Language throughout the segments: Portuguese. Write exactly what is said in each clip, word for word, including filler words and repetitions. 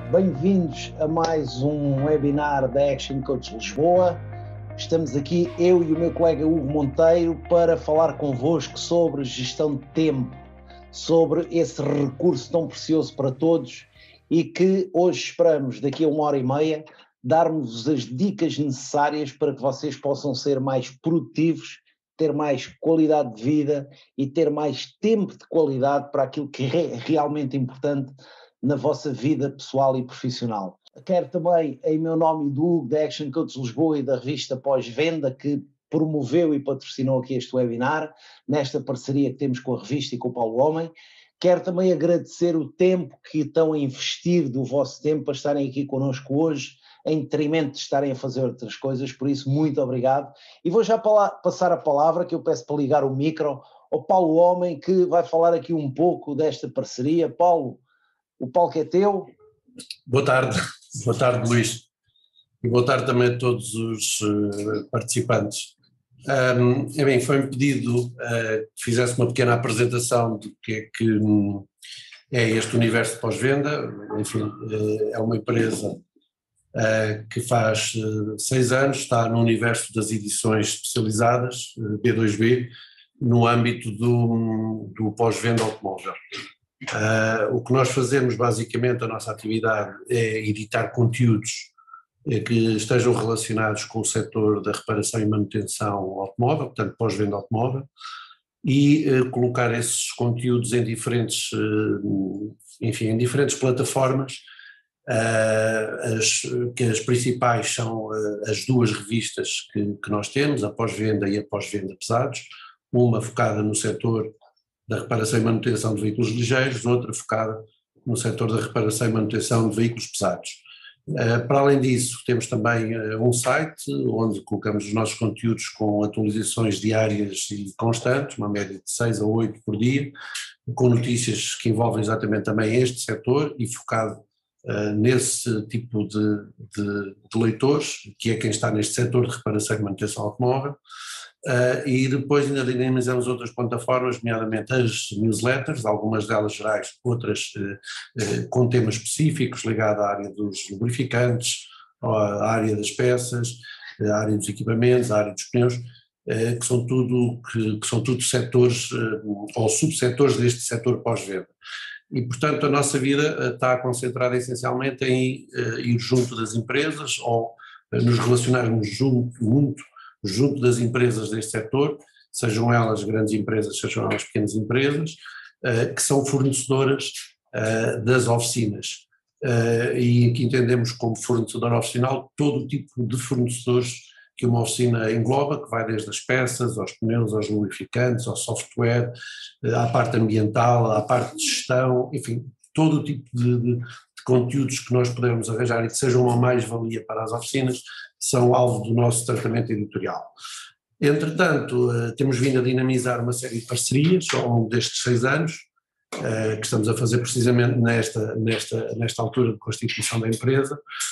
Bem-vindos a mais um webinar da Action Coach Lisboa. Estamos aqui, eu e o meu colega Hugo Monteiro, para falar convosco sobre gestão de tempo, sobre esse recurso tão precioso para todos e que hoje esperamos, daqui a uma hora e meia, dar-vos as dicas necessárias para que vocês possam ser mais produtivos, ter mais qualidade de vida e ter mais tempo de qualidade para aquilo que é realmente importante na vossa vida pessoal e profissional. Quero também, em meu nome e do Hugo, da Action Coach Lisboa e da revista Pós-Venda, que promoveu e patrocinou aqui este webinar, nesta parceria que temos com a revista e com o Paulo Homem. Quero também agradecer o tempo que estão a investir do vosso tempo para estarem aqui connosco hoje, em detrimento de estarem a fazer outras coisas, por isso muito obrigado. E vou já passar a palavra, que eu peço para ligar o micro, ao Paulo Homem, que vai falar aqui um pouco desta parceria. Paulo, o palco é teu. Boa tarde, boa tarde Luís, e boa tarde também a todos os uh, participantes. Um, é bem, foi-me pedido uh, que fizesse uma pequena apresentação do que é que um, é este universo de pós-venda. Enfim, uh, é uma empresa uh, que faz uh, seis anos, está no universo das edições especializadas, uh, B dois B, no âmbito do, do pós-venda automóvel. Uh, o que nós fazemos, basicamente, a nossa atividade é editar conteúdos eh, que estejam relacionados com o setor da reparação e manutenção automóvel, portanto pós-venda automóvel, e eh, colocar esses conteúdos em diferentes, eh, enfim, em diferentes plataformas, uh, as, que as principais são uh, as duas revistas que, que nós temos, a pós-venda e a pós-venda pesados, uma focada no setor da reparação e manutenção de veículos ligeiros, outra focada no setor da reparação e manutenção de veículos pesados. Uh, para além disso, temos também uh, um site onde colocamos os nossos conteúdos com atualizações diárias e constantes, uma média de seis a oito por dia, com notícias que envolvem exatamente também este setor e focado uh, nesse tipo de, de, de leitores, que é quem está neste setor de reparação e manutenção automóvel. Uh, e depois ainda dinamizamos outras plataformas, nomeadamente as newsletters, algumas delas gerais, outras uh, uh, com temas específicos ligados à área dos lubrificantes, à área das peças, à área dos equipamentos, à área dos pneus, uh, que são tudo, que, que são tudo setores uh, ou subsetores deste setor pós-venda. E, portanto, a nossa vida uh, está concentrada essencialmente em uh, ir junto das empresas ou uh, nos relacionarmos junto, muito junto das empresas deste setor, sejam elas grandes empresas, sejam elas pequenas empresas, uh, que são fornecedoras uh, das oficinas. Uh, e aqui entendemos como fornecedor oficinal todo o tipo de fornecedores que uma oficina engloba, que vai desde as peças, aos pneus, aos lubrificantes, ao software, uh, à parte ambiental, à parte de gestão, enfim, todo o tipo de, de, de conteúdos que nós podemos arranjar e que sejam uma mais-valia para as oficinas, são alvo do nosso tratamento editorial. Entretanto, temos vindo a dinamizar uma série de parcerias ao longo destes seis anos, que estamos a fazer precisamente nesta, nesta, nesta altura de constituição da empresa,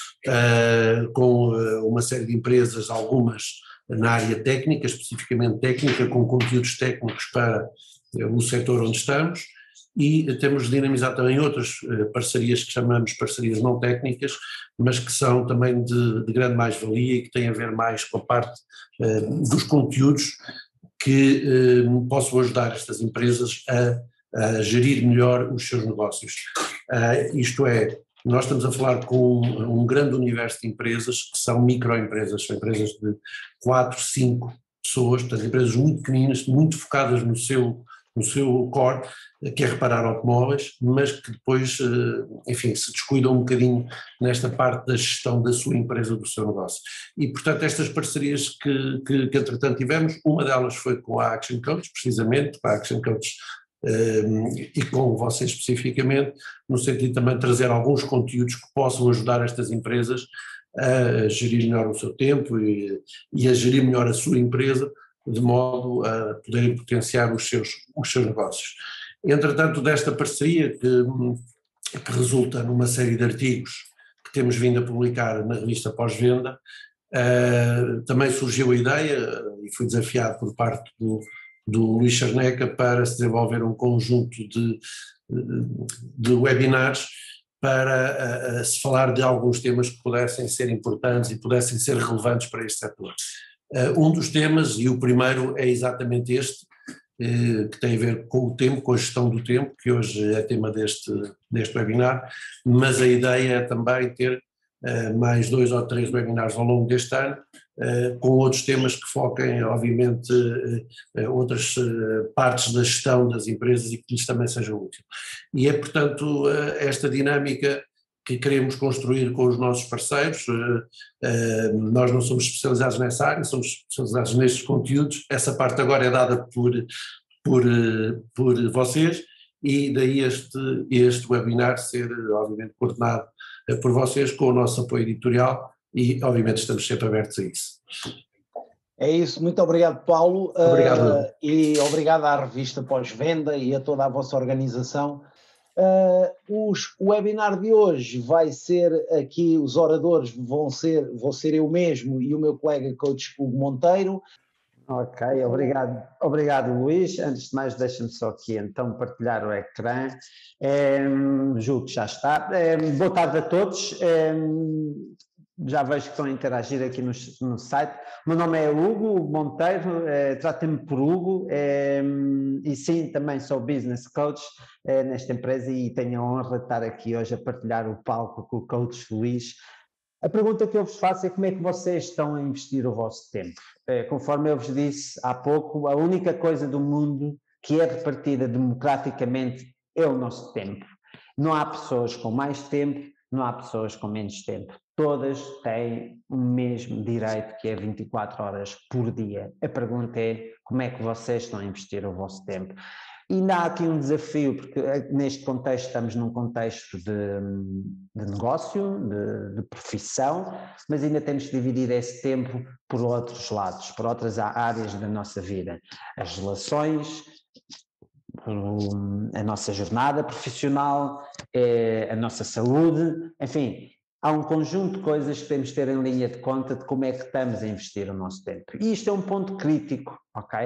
com uma série de empresas, algumas na área técnica, especificamente técnica, com conteúdos técnicos para o setor onde estamos, e temos dinamizado também outras parcerias que chamamos parcerias não técnicas, mas que são também de, de grande mais-valia e que têm a ver mais com a parte uh, dos conteúdos que uh, possam ajudar estas empresas a, a gerir melhor os seus negócios. Uh, isto é, nós estamos a falar com um, um grande universo de empresas que são microempresas, são empresas de quatro, cinco pessoas, portanto empresas muito pequeninas, muito focadas no seu no seu core, que é reparar automóveis, mas que depois, enfim, se descuidam um bocadinho nesta parte da gestão da sua empresa, do seu negócio. E, portanto, estas parcerias que, que, que entretanto tivemos, uma delas foi com a Action Coach, precisamente, com a Action Coach um, e com vocês especificamente, no sentido também de trazer alguns conteúdos que possam ajudar estas empresas a gerir melhor o seu tempo e, e a gerir melhor a sua empresa, de modo a poderem potenciar os seus, os seus negócios. Entretanto, desta parceria, que, que resulta numa série de artigos que temos vindo a publicar na revista Pós-Venda, uh, também surgiu a ideia, e fui desafiado por parte do, do Luís Charneca para se desenvolver um conjunto de, de webinars para uh, se falar de alguns temas que pudessem ser importantes e pudessem ser relevantes para este setor. Uh, um dos temas, e o primeiro é exatamente este, uh, que tem a ver com o tempo, com a gestão do tempo, que hoje é tema deste, deste webinar, mas a ideia é também ter uh, mais dois ou três webinars ao longo deste ano, uh, com outros temas que foquem, obviamente, uh, uh, outras uh, partes da gestão das empresas e que lhes também sejam úteis. E é, portanto, uh, esta dinâmica que queremos construir com os nossos parceiros. Uh, uh, nós não somos especializados nessa área, somos especializados nestes conteúdos, essa parte agora é dada por, por, uh, por vocês, e daí este, este webinar ser, obviamente, coordenado uh, por vocês, com o nosso apoio editorial, e obviamente estamos sempre abertos a isso. É isso, muito obrigado, Paulo. Obrigado. Uh, e obrigado à revista Pós-Venda e a toda a vossa organização. Uh, os, o webinar de hoje vai ser aqui, os oradores vão ser, vou ser eu mesmo e o meu colega coach Hugo Monteiro. Ok, obrigado, obrigado Luís. Antes de mais, deixa-me só aqui então partilhar o ecrã. É, julgo que já está. É, boa tarde a todos. É, já vejo que estão a interagir aqui no, no site. O meu nome é Hugo, Hugo Monteiro, é, trata-me por Hugo, é, e sim, também sou business coach é, nesta empresa e tenho a honra de estar aqui hoje a partilhar o palco com o coach Luís. A pergunta que eu vos faço é como é que vocês estão a investir o vosso tempo? É, conforme eu vos disse há pouco, a única coisa do mundo que é repartida democraticamente é o nosso tempo. Não há pessoas com mais tempo, não há pessoas com menos tempo. Todas têm o mesmo direito, que é vinte e quatro horas por dia. A pergunta é como é que vocês estão a investir o vosso tempo? E ainda há aqui um desafio, porque neste contexto estamos num contexto de, de negócio, de, de profissão, mas ainda temos que dividir esse tempo por outros lados, por outras áreas da nossa vida. As relações, a nossa jornada profissional, a nossa saúde, enfim, há um conjunto de coisas que temos de ter em linha de conta de como é que estamos a investir o nosso tempo. E isto é um ponto crítico, ok?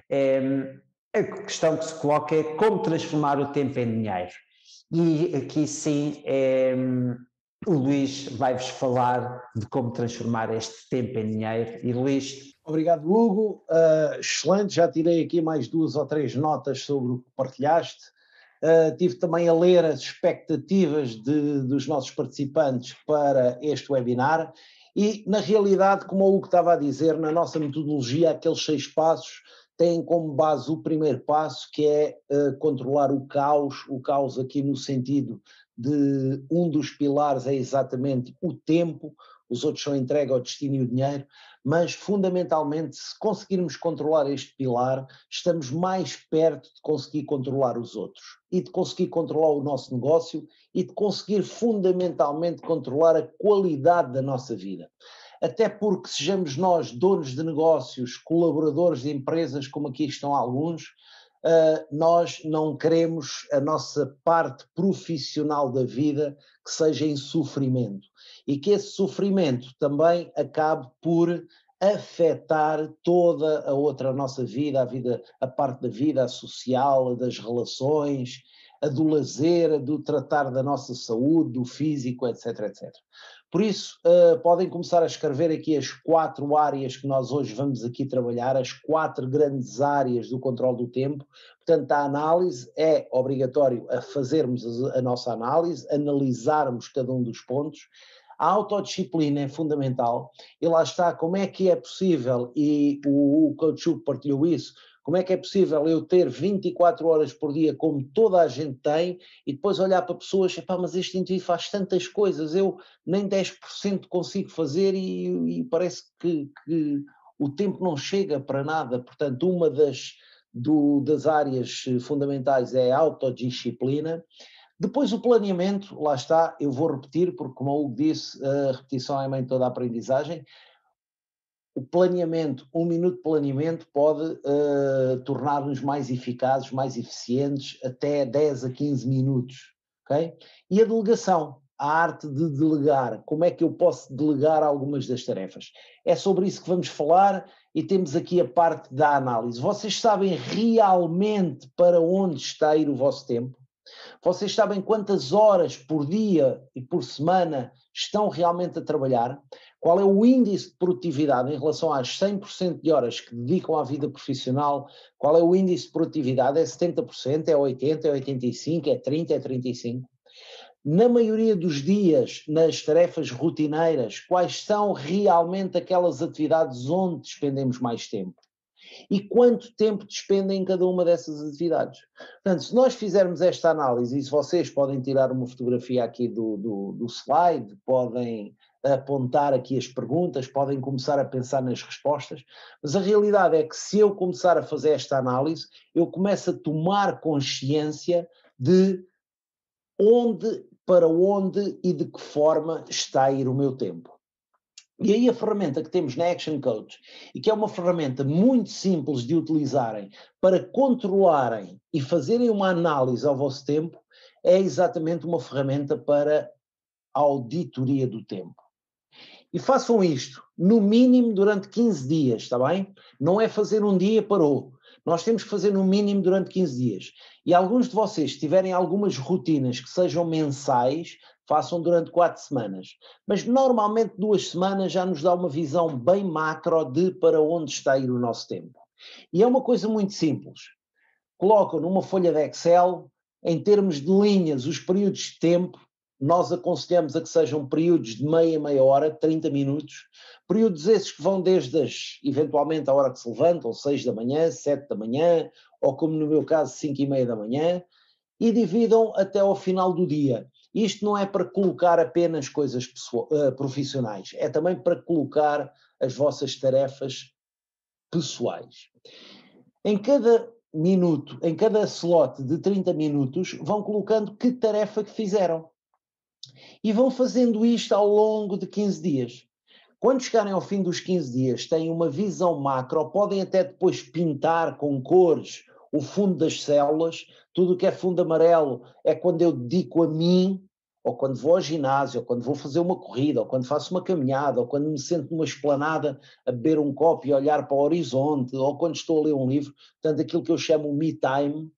É, a questão que se coloca é como transformar o tempo em dinheiro. E aqui sim, é, o Luís vai-vos falar de como transformar este tempo em dinheiro. E Luís... Obrigado, Hugo. Uh, excelente, já tirei aqui mais duas ou três notas sobre o que partilhaste. Uh, tive também a ler as expectativas de, dos nossos participantes para este webinar e, na realidade, como o Hugo estava a dizer, na nossa metodologia, aqueles seis passos têm como base o primeiro passo, que é uh, controlar o caos, o caos aqui no sentido de um dos pilares é exatamente o tempo, os outros são a entrega, o destino e o dinheiro, mas fundamentalmente se conseguirmos controlar este pilar, estamos mais perto de conseguir controlar os outros e de conseguir controlar o nosso negócio e de conseguir fundamentalmente controlar a qualidade da nossa vida. Até porque sejamos nós donos de negócios, colaboradores de empresas, como aqui estão alguns, uh, nós não queremos a nossa parte profissional da vida que seja em sofrimento e que esse sofrimento também acabe por afetar toda a outra a nossa vida, a vida, a parte da vida, a social, a das relações, a do lazer, a do tratar da nossa saúde, do físico, etc, etcétera. Por isso, uh, podem começar a escrever aqui as quatro áreas que nós hoje vamos aqui trabalhar, as quatro grandes áreas do controle do tempo. Portanto, a análise é obrigatório a fazermos a, a nossa análise, analisarmos cada um dos pontos. A autodisciplina é fundamental e lá está, como é que é possível, e o, o Coach Hugo partilhou isso, como é que é possível eu ter vinte e quatro horas por dia como toda a gente tem e depois olhar para pessoas e pá, mas este indivíduo faz tantas coisas, eu nem dez por cento consigo fazer e, e parece que, que o tempo não chega para nada. Portanto, uma das, do, das áreas fundamentais é a autodisciplina. Depois o planeamento, lá está, eu vou repetir, porque como o Hugo disse, a repetição é a mãe de toda a aprendizagem. O planeamento, um minuto de planeamento pode uh, tornar-nos mais eficazes, mais eficientes, até dez a quinze minutos, ok? E a delegação, a arte de delegar, como é que eu posso delegar algumas das tarefas? É sobre isso que vamos falar e temos aqui a parte da análise. Vocês sabem realmente para onde está a ir o vosso tempo? Vocês sabem quantas horas por dia e por semana estão realmente a trabalhar? Qual é o índice de produtividade em relação às cem por cento de horas que dedicam à vida profissional? Qual é o índice de produtividade? É setenta por cento, é oitenta por cento, é oitenta e cinco por cento, é trinta por cento, é trinta e cinco por cento? Na maioria dos dias, nas tarefas rotineiras, quais são realmente aquelas atividades onde despendemos mais tempo? E quanto tempo despendem em cada uma dessas atividades? Portanto, se nós fizermos esta análise, e se vocês podem tirar uma fotografia aqui do, do, do slide, podem apontar aqui as perguntas, podem começar a pensar nas respostas, mas a realidade é que se eu começar a fazer esta análise, eu começo a tomar consciência de onde, para onde e de que forma está a ir o meu tempo. E aí a ferramenta que temos na Action Coach, e que é uma ferramenta muito simples de utilizarem para controlarem e fazerem uma análise ao vosso tempo, é exatamente uma ferramenta para a auditoria do tempo. E façam isto, no mínimo durante quinze dias, está bem? Não é fazer um dia parou. Nós temos que fazer no mínimo durante quinze dias. E alguns de vocês, se tiverem algumas rotinas que sejam mensais, façam durante quatro semanas. Mas normalmente duas semanas já nos dá uma visão bem macro de para onde está a ir o nosso tempo. E é uma coisa muito simples. Colocam numa folha de Excel, em termos de linhas, os períodos de tempo. Nós aconselhamos a que sejam períodos de meia, meia hora, trinta minutos, períodos esses que vão desde as, eventualmente a hora que se levantam, seis da manhã, sete da manhã, ou como no meu caso, cinco e meia da manhã, e dividam até ao final do dia. Isto não é para colocar apenas coisas pessoal, uh, profissionais, é também para colocar as vossas tarefas pessoais. Em cada minuto, em cada slot de trinta minutos, vão colocando que tarefa que fizeram. E vão fazendo isto ao longo de quinze dias. Quando chegarem ao fim dos quinze dias, têm uma visão macro, podem até depois pintar com cores o fundo das células. Tudo o que é fundo amarelo é quando eu dedico a mim, ou quando vou ao ginásio, ou quando vou fazer uma corrida, ou quando faço uma caminhada, ou quando me sento numa esplanada a beber um copo e a olhar para o horizonte, ou quando estou a ler um livro. Portanto, aquilo que eu chamo me time,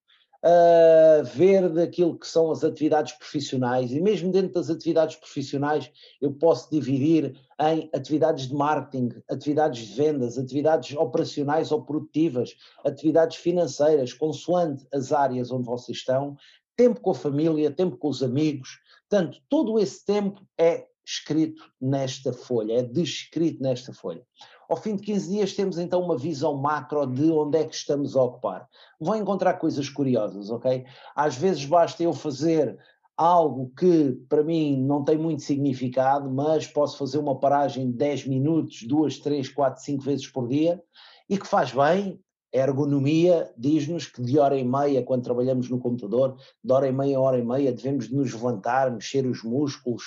Uh, ver daquilo que são as atividades profissionais, e mesmo dentro das atividades profissionais eu posso dividir em atividades de marketing, atividades de vendas, atividades operacionais ou produtivas, atividades financeiras, consoante as áreas onde vocês estão, tempo com a família, tempo com os amigos. Portanto, todo esse tempo é escrito nesta folha, é descrito nesta folha. Ao fim de quinze dias temos então uma visão macro de onde é que estamos a ocupar. Vão encontrar coisas curiosas, ok? Às vezes basta eu fazer algo que para mim não tem muito significado, mas posso fazer uma paragem de dez minutos, duas, três, quatro, cinco vezes por dia, e que faz bem. A ergonomia diz-nos que de hora e meia, quando trabalhamos no computador, de hora e meia a hora e meia, devemos de nos levantar, mexer os músculos,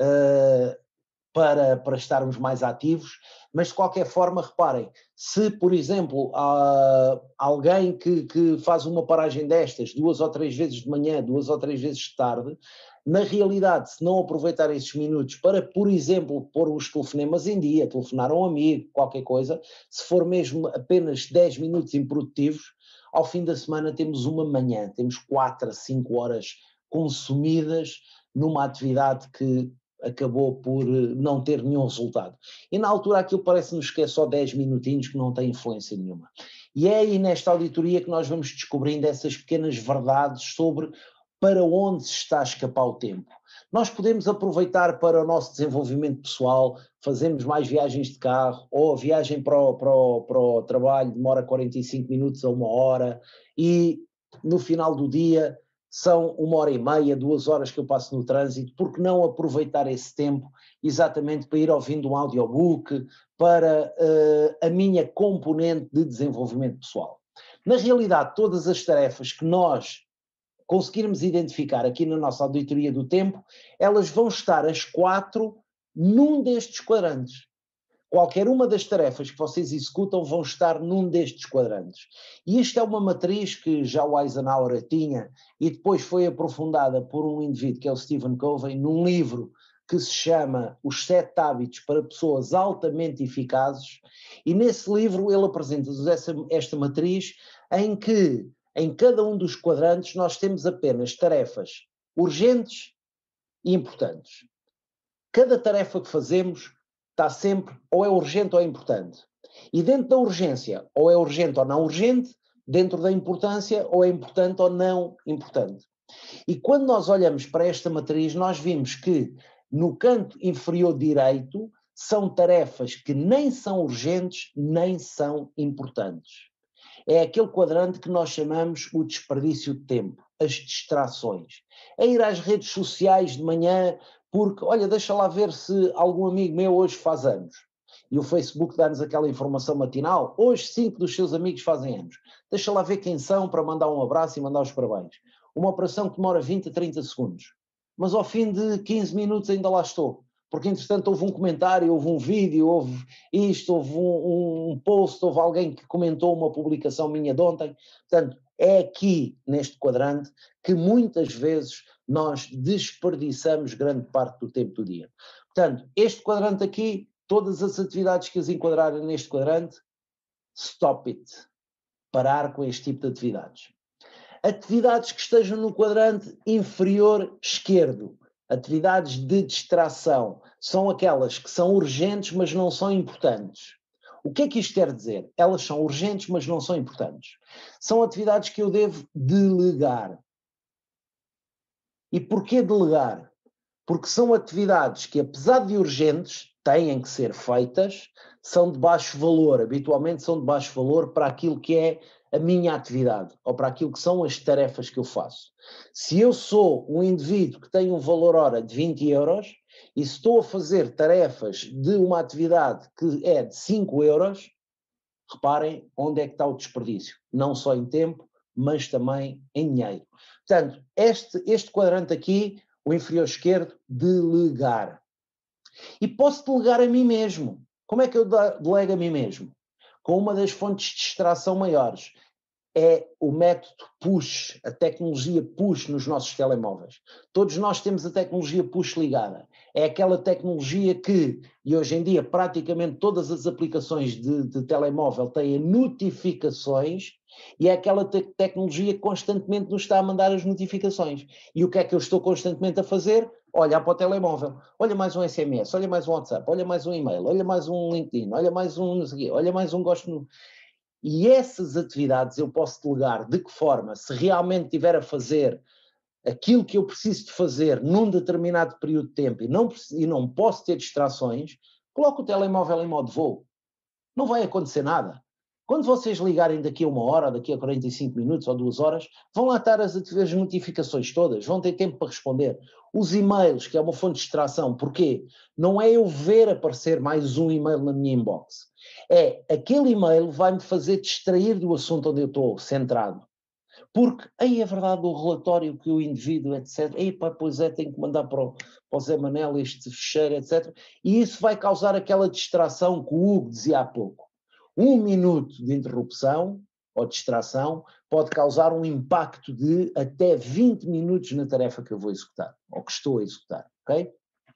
uh, Para, para estarmos mais ativos, mas de qualquer forma, reparem, se por exemplo há alguém que, que faz uma paragem destas duas ou três vezes de manhã, duas ou três vezes de tarde, na realidade, se não aproveitar esses minutos para, por exemplo, pôr os telefonemas em dia, telefonar a um amigo, qualquer coisa, se for mesmo apenas dez minutos improdutivos, ao fim da semana temos uma manhã, temos quatro a cinco horas consumidas numa atividade que acabou por não ter nenhum resultado. E na altura aquilo parece-nos que é só dez minutinhos que não tem influência nenhuma. E é aí nesta auditoria que nós vamos descobrindo essas pequenas verdades sobre para onde se está a escapar o tempo. Nós podemos aproveitar para o nosso desenvolvimento pessoal, fazemos mais viagens de carro, ou a viagem para o, para o, para o trabalho demora quarenta e cinco minutos a uma hora, e no final do dia são uma hora e meia, duas horas que eu passo no trânsito. Por que não aproveitar esse tempo exatamente para ir ouvindo um audiobook, para uh, a minha componente de desenvolvimento pessoal? Na realidade, todas as tarefas que nós conseguirmos identificar aqui na nossa auditoria do tempo, elas vão estar as quatro num destes quadrantes. Qualquer uma das tarefas que vocês executam vão estar num destes quadrantes. E isto é uma matriz que já o Eisenhower tinha e depois foi aprofundada por um indivíduo que é o Stephen Covey num livro que se chama Os Sete Hábitos para Pessoas Altamente Eficazes, e nesse livro ele apresenta-nos essa, esta matriz em que em cada um dos quadrantes nós temos apenas tarefas urgentes e importantes. Cada tarefa que fazemos está sempre ou é urgente ou é importante. E dentro da urgência, ou é urgente ou não urgente, dentro da importância, ou é importante ou não importante. E quando nós olhamos para esta matriz, nós vimos que no canto inferior direito são tarefas que nem são urgentes, nem são importantes. É aquele quadrante que nós chamamos o desperdício de tempo, as distrações. É ir às redes sociais de manhã, porque, olha, deixa lá ver se algum amigo meu hoje faz anos. E o Facebook dá-nos aquela informação matinal, hoje cinco dos seus amigos fazem anos. Deixa lá ver quem são para mandar um abraço e mandar os parabéns. Uma operação que demora vinte a trinta segundos. Mas ao fim de quinze minutos ainda lá estou. Porque, entretanto, houve um comentário, houve um vídeo, houve isto, houve um, um post, houve alguém que comentou uma publicação minha de ontem. Portanto, é aqui, neste quadrante, que muitas vezes nós desperdiçamos grande parte do tempo do dia. Portanto, este quadrante aqui, todas as atividades que as enquadrarem neste quadrante, stop it. Parar com este tipo de atividades. Atividades que estejam no quadrante inferior esquerdo. Atividades de distração são aquelas que são urgentes, mas não são importantes. O que é que isto quer dizer? Elas são urgentes, mas não são importantes. São atividades que eu devo delegar. E porquê delegar? Porque são atividades que, apesar de urgentes, têm que ser feitas, são de baixo valor. Habitualmente são de baixo valor para aquilo que é a minha atividade, ou para aquilo que são as tarefas que eu faço. Se eu sou um indivíduo que tem um valor hora de vinte euros, e estou a fazer tarefas de uma atividade que é de cinco euros, reparem onde é que está o desperdício. Não só em tempo, mas também em dinheiro. Portanto, este, este quadrante aqui, o inferior esquerdo, delegar. E posso delegar a mim mesmo. Como é que eu delego a mim mesmo? Com uma das fontes de distração maiores. É o método push, a tecnologia push nos nossos telemóveis. Todos nós temos a tecnologia push ligada. É aquela tecnologia que, e hoje em dia praticamente todas as aplicações de, de telemóvel têm notificações, e é aquela te tecnologia que constantemente nos está a mandar as notificações. E o que é que eu estou constantemente a fazer? Olhar para o telemóvel. Olha mais um S M S, olha mais um WhatsApp, olha mais um e-mail, olha mais um LinkedIn, olha mais um não sei o quê, olha mais um gosto no... E essas atividades eu posso delegar de que forma? Se realmente estiver a fazer aquilo que eu preciso de fazer num determinado período de tempo e não, e não posso ter distrações, coloco o telemóvel em modo voo. Não vai acontecer nada. Quando vocês ligarem daqui a uma hora, daqui a quarenta e cinco minutos ou duas horas, vão lá estar as, as notificações todas, vão ter tempo para responder. Os e-mails, que é uma fonte de distração, porquê? Não é eu ver aparecer mais um e-mail na minha inbox. É, aquele e-mail vai-me fazer distrair do assunto onde eu estou centrado. Porque, aí é verdade, o relatório que o indivíduo, etcétera. Ei, pá, pois é, tenho que mandar para o, para o Zé Manel este fecheiro, etcétera. E isso vai causar aquela distração que o Hugo dizia há pouco. Um minuto de interrupção ou distração pode causar um impacto de até vinte minutos na tarefa que eu vou executar, ou que estou a executar, ok?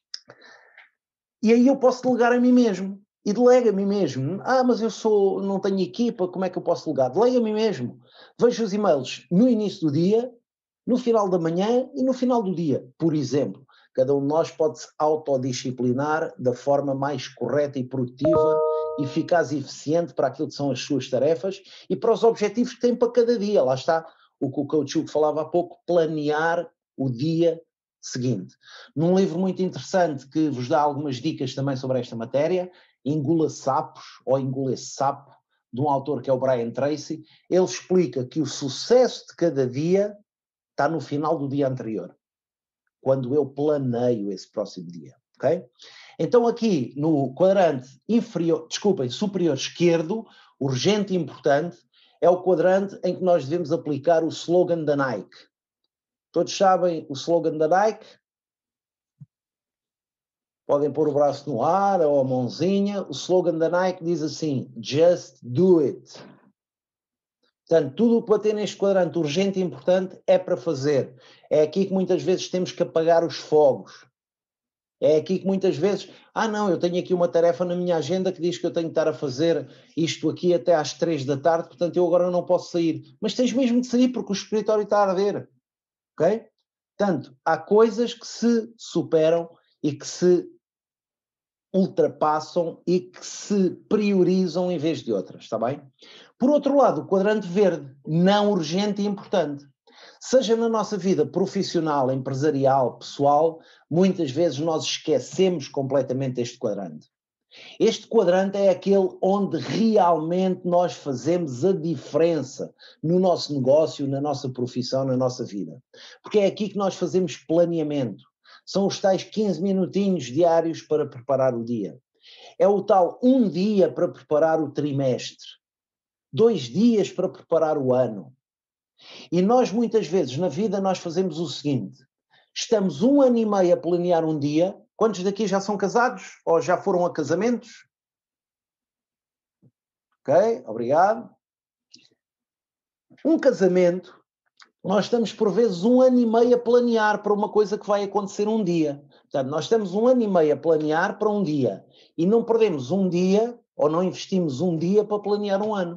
E aí eu posso delegar a mim mesmo. E delega a mim mesmo. Ah, mas eu sou, não tenho equipa, como é que eu posso delegar? Delega a mim mesmo. Vejo os e-mails no início do dia, no final da manhã e no final do dia, por exemplo. Cada um de nós pode se autodisciplinar da forma mais correta e produtiva, eficaz e eficiente para aquilo que são as suas tarefas e para os objetivos que tem para cada dia. Lá está o que o coach Hugo falava há pouco, planear o dia seguinte. Num livro muito interessante que vos dá algumas dicas também sobre esta matéria, Engula Sapos, ou Engula Sapo, de um autor que é o Brian Tracy, ele explica que o sucesso de cada dia está no final do dia anterior, quando eu planeio esse próximo dia, ok? Então aqui no quadrante inferior, desculpem, superior esquerdo, urgente e importante, é o quadrante em que nós devemos aplicar o slogan da Nike. Todos sabem o slogan da Nike? Podem pôr o braço no ar ou a mãozinha. O slogan da Nike diz assim, just do it. Portanto, tudo o que bater neste quadrante urgente e importante é para fazer. É aqui que muitas vezes temos que apagar os fogos. É aqui que muitas vezes, ah não, eu tenho aqui uma tarefa na minha agenda que diz que eu tenho que estar a fazer isto aqui até às três da tarde, portanto eu agora não posso sair. Mas tens mesmo de sair porque o escritório está a arder, ok? Portanto, há coisas que se superam e que se ultrapassam e que se priorizam em vez de outras, está bem? Por outro lado, o quadrante verde, não urgente e importante. Seja na nossa vida profissional, empresarial, pessoal, muitas vezes nós esquecemos completamente este quadrante. Este quadrante é aquele onde realmente nós fazemos a diferença no nosso negócio, na nossa profissão, na nossa vida. Porque é aqui que nós fazemos planeamento. São os tais quinze minutinhos diários para preparar o dia. É o tal um dia para preparar o trimestre. Dois dias para preparar o ano. E nós muitas vezes na vida nós fazemos o seguinte, estamos um ano e meio a planear um dia. Quantos daqui já são casados? Ou já foram a casamentos? Ok, obrigado. Um casamento, nós estamos por vezes um ano e meio a planear para uma coisa que vai acontecer um dia. Portanto, nós estamos um ano e meio a planear para um dia. E não perdemos um dia, ou não investimos um dia para planear um ano.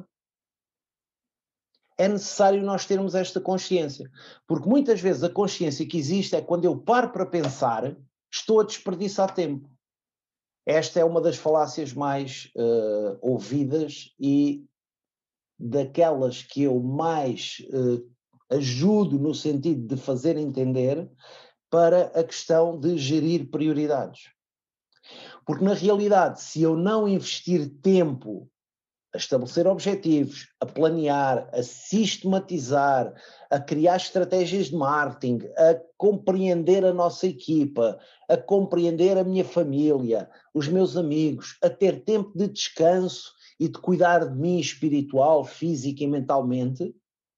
É necessário nós termos esta consciência. Porque muitas vezes a consciência que existe é quando eu paro para pensar, estou a desperdiçar tempo. Esta é uma das falácias mais uh, ouvidas e daquelas que eu mais uh, ajudo no sentido de fazer entender para a questão de gerir prioridades. Porque na realidade, se eu não investir tempo a estabelecer objetivos, a planear, a sistematizar, a criar estratégias de marketing, a compreender a nossa equipa, a compreender a minha família, os meus amigos, a ter tempo de descanso e de cuidar de mim espiritual, física e mentalmente,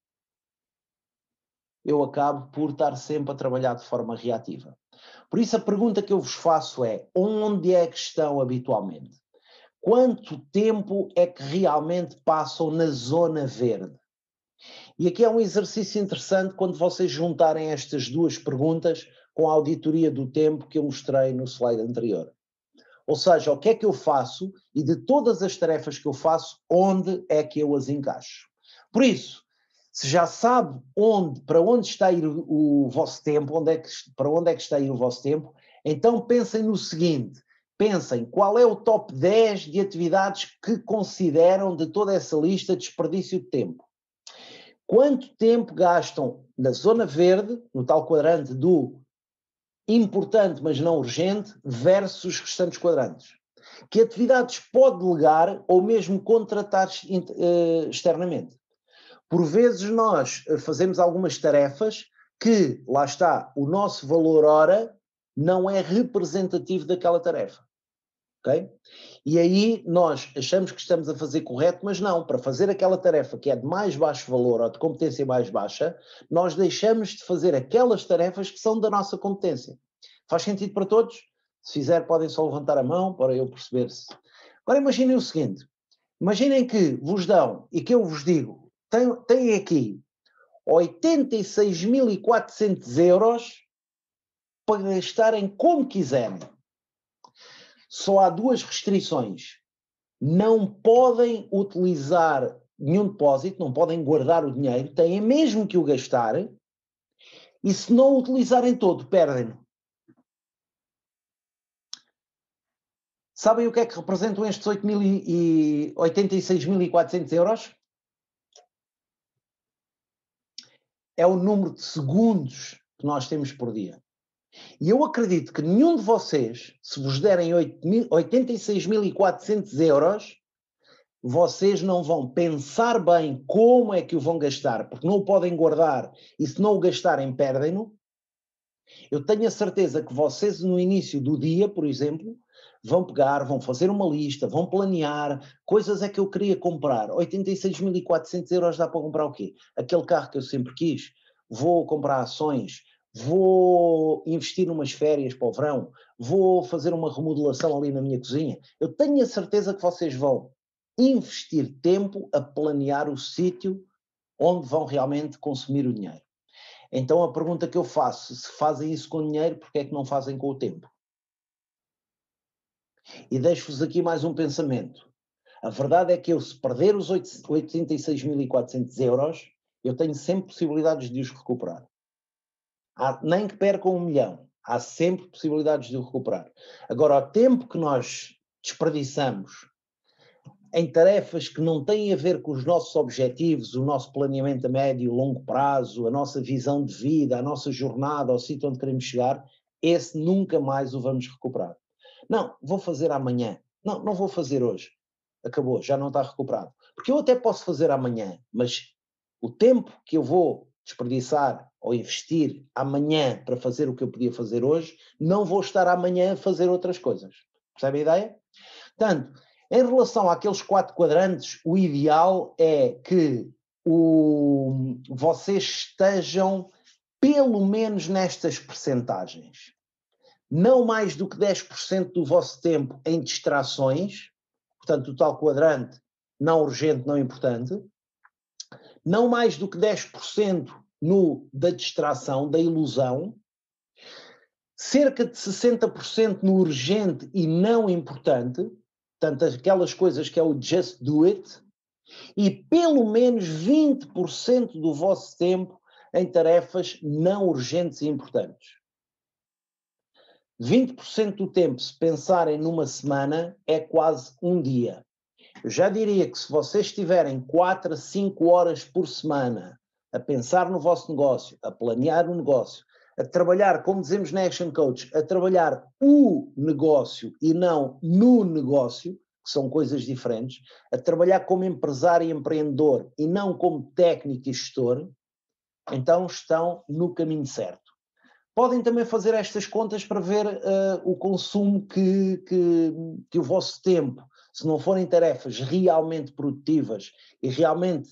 eu acabo por estar sempre a trabalhar de forma reativa. Por isso a pergunta que eu vos faço é, onde é que estão habitualmente? Quanto tempo é que realmente passam na zona verde? E aqui é um exercício interessante quando vocês juntarem estas duas perguntas com a auditoria do tempo que eu mostrei no slide anterior. Ou seja, o que é que eu faço e de todas as tarefas que eu faço, onde é que eu as encaixo? Por isso, se já sabe onde, para onde está a ir o, o vosso tempo, onde é que, para onde é que está a ir o vosso tempo, então pensem no seguinte, pensem qual é o top dez de atividades que consideram de toda essa lista desperdício de tempo. Quanto tempo gastam na zona verde, no tal quadrante do importante mas não urgente, versus os restantes quadrantes? Que atividades pode delegar ou mesmo contratar uh, externamente? Por vezes nós fazemos algumas tarefas que, lá está, o nosso valor hora não é representativo daquela tarefa. Okay? E aí nós achamos que estamos a fazer correto, mas não, para fazer aquela tarefa que é de mais baixo valor ou de competência mais baixa, nós deixamos de fazer aquelas tarefas que são da nossa competência. Faz sentido para todos? Se fizer, podem só levantar a mão para eu perceber se. Agora imaginem o seguinte, imaginem que vos dão e que eu vos digo, têm aqui oitenta e seis mil e quatrocentos euros para gastarem como quiserem. Só há duas restrições. Não podem utilizar nenhum depósito, não podem guardar o dinheiro, têm mesmo que o gastar, e se não o utilizarem todo, perdem-no. Sabem o que é que representam estes oitenta e seis mil e quatrocentos euros? É o número de segundos que nós temos por dia. E eu acredito que nenhum de vocês, se vos derem oitenta e seis mil e quatrocentos euros, vocês não vão pensar bem como é que o vão gastar, porque não o podem guardar e se não o gastarem, perdem-no. Eu tenho a certeza que vocês no início do dia, por exemplo, vão pegar, vão fazer uma lista, vão planear, coisas é que eu queria comprar. oitenta e seis mil e quatrocentos euros dá para comprar o quê? Aquele carro que eu sempre quis, vou comprar ações, vou investir numas férias para o verão, vou fazer uma remodelação ali na minha cozinha. Eu tenho a certeza que vocês vão investir tempo a planear o sítio onde vão realmente consumir o dinheiro. Então a pergunta que eu faço, se fazem isso com dinheiro, porque é que não fazem com o tempo? E deixo-vos aqui mais um pensamento. A verdade é que eu, se perder os oitenta e seis mil e quatrocentos euros, eu tenho sempre possibilidades de os recuperar. Há, nem que percam um milhão, há sempre possibilidades de o recuperar. Agora, o tempo que nós desperdiçamos em tarefas que não têm a ver com os nossos objetivos, o nosso planeamento a médio e longo prazo, a nossa visão de vida, a nossa jornada, ao sítio onde queremos chegar, esse nunca mais o vamos recuperar. Não, vou fazer amanhã. Não, não vou fazer hoje. Acabou, já não está recuperado. Porque eu até posso fazer amanhã, mas o tempo que eu vou desperdiçar ou investir amanhã para fazer o que eu podia fazer hoje, não vou estar amanhã a fazer outras coisas. Percebe a ideia? Portanto, em relação àqueles quatro quadrantes, o ideal é que o, vocês estejam pelo menos nestas percentagens. Não mais do que dez por cento do vosso tempo em distrações, portanto o tal quadrante não urgente, não importante. Não mais do que dez por cento no da distração, da ilusão. Cerca de sessenta por cento no urgente e não importante. Portanto, aquelas coisas que é o just do it, e pelo menos vinte por cento do vosso tempo em tarefas não urgentes e importantes. vinte por cento do tempo, se pensarem numa semana, é quase um dia. Eu já diria que se vocês tiverem quatro a cinco horas por semana a pensar no vosso negócio, a planear o negócio, a trabalhar, como dizemos na Action Coach, a trabalhar o negócio e não no negócio, que são coisas diferentes, a trabalhar como empresário e empreendedor e não como técnico e gestor, então estão no caminho certo. Podem também fazer estas contas para ver uh, o consumo que, que, que o vosso tempo, se não forem tarefas realmente produtivas e realmente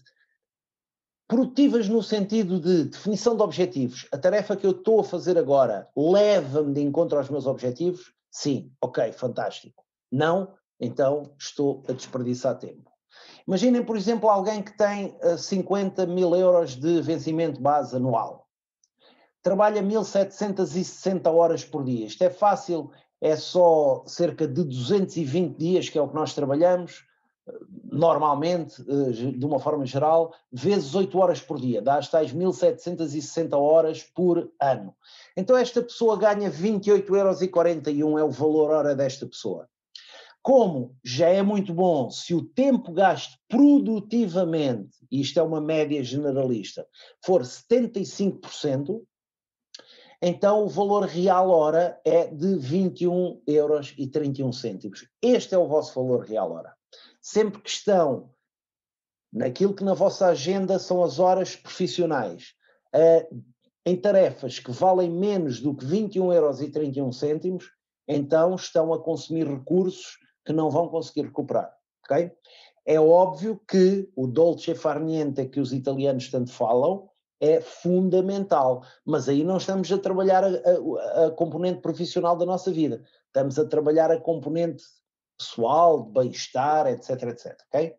produtivas no sentido de definição de objetivos, a tarefa que eu estou a fazer agora leva-me de encontro aos meus objetivos? Sim, ok, fantástico. Não, então estou a desperdiçar tempo. Imaginem, por exemplo, alguém que tem uh, cinquenta mil euros de vencimento base anual. Trabalha mil setecentas e sessenta horas por dia. Isto é fácil, é só cerca de duzentos e vinte dias, que é o que nós trabalhamos, normalmente, de uma forma geral, vezes oito horas por dia, dá as tais mil setecentas e sessenta horas por ano. Então esta pessoa ganha vinte e oito euros e quarenta e um, é o valor hora desta pessoa. Como já é muito bom se o tempo gasto produtivamente, e isto é uma média generalista, for setenta e cinco por cento, então o valor real hora é de vinte e um euros e trinta e um cêntimos. Este é o vosso valor real hora. Sempre que estão naquilo que na vossa agenda são as horas profissionais, uh, em tarefas que valem menos do que vinte e um euros e trinta e um cêntimos, então estão a consumir recursos que não vão conseguir recuperar, ok? É óbvio que o dolce far niente que os italianos tanto falam é fundamental, mas aí não estamos a trabalhar a, a, a componente profissional da nossa vida, estamos a trabalhar a componente pessoal, de bem-estar, etc, etc, ok?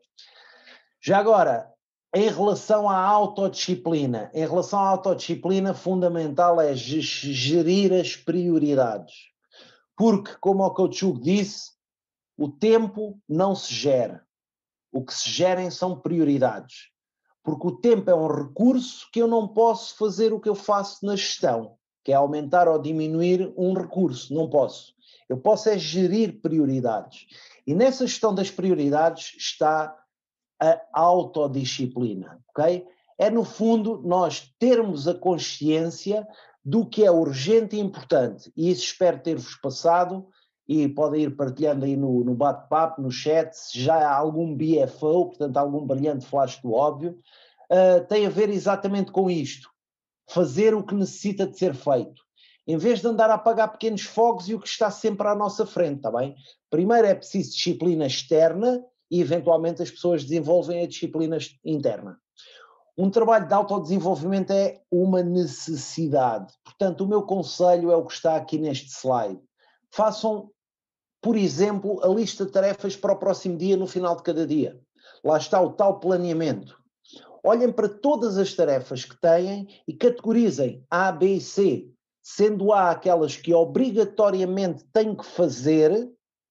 Já agora, em relação à autodisciplina, em relação à autodisciplina, fundamental é gerir as prioridades, porque, como o Coach Hugo disse, o tempo não se gera, o que se gerem são prioridades, porque o tempo é um recurso que eu não posso fazer o que eu faço na gestão, que é aumentar ou diminuir um recurso, não posso. Eu posso é gerir prioridades. E nessa gestão das prioridades está a autodisciplina, ok? É, no fundo, nós termos a consciência do que é urgente e importante. E isso espero ter-vos passado, e podem ir partilhando aí no, no bate-papo, no chat, se já há algum B F O, portanto algum brilhante flash do óbvio, uh, tem a ver exatamente com isto. Fazer o que necessita de ser feito. Em vez de andar a apagar pequenos fogos e o que está sempre à nossa frente, está bem? Primeiro é preciso disciplina externa e eventualmente as pessoas desenvolvem a disciplina interna. Um trabalho de autodesenvolvimento é uma necessidade. Portanto, o meu conselho é o que está aqui neste slide. Façam, por exemplo, a lista de tarefas para o próximo dia no final de cada dia. Lá está o tal planeamento. Olhem para todas as tarefas que têm e categorizem A, B e C. Sendo A aquelas que obrigatoriamente têm que fazer,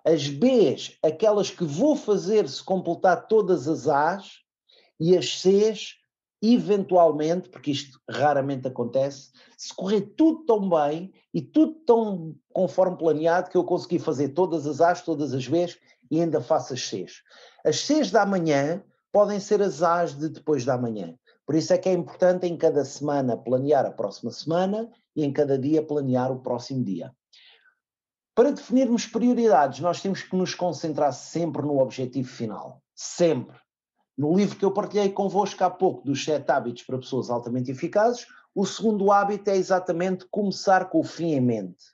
As Bs, aquelas que vou fazer se completar todas as As, e as Cs, eventualmente, porque isto raramente acontece, se correr tudo tão bem e tudo tão conforme planeado que eu consegui fazer todas as As, todas as Bs e ainda faço as Cs. As Cs da manhã podem ser as As de depois da manhã. Por isso é que é importante em cada semana planear a próxima semana e em cada dia planear o próximo dia. Para definirmos prioridades, nós temos que nos concentrar sempre no objetivo final. Sempre. No livro que eu partilhei convosco há pouco, dos sete hábitos para pessoas altamente eficazes, o segundo hábito é exatamente começar com o fim em mente.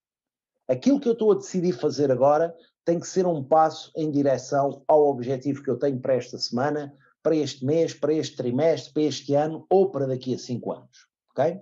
Aquilo que eu estou a decidir fazer agora tem que ser um passo em direção ao objetivo que eu tenho para esta semana, para este mês, para este trimestre, para este ano ou para daqui a cinco anos. Ok?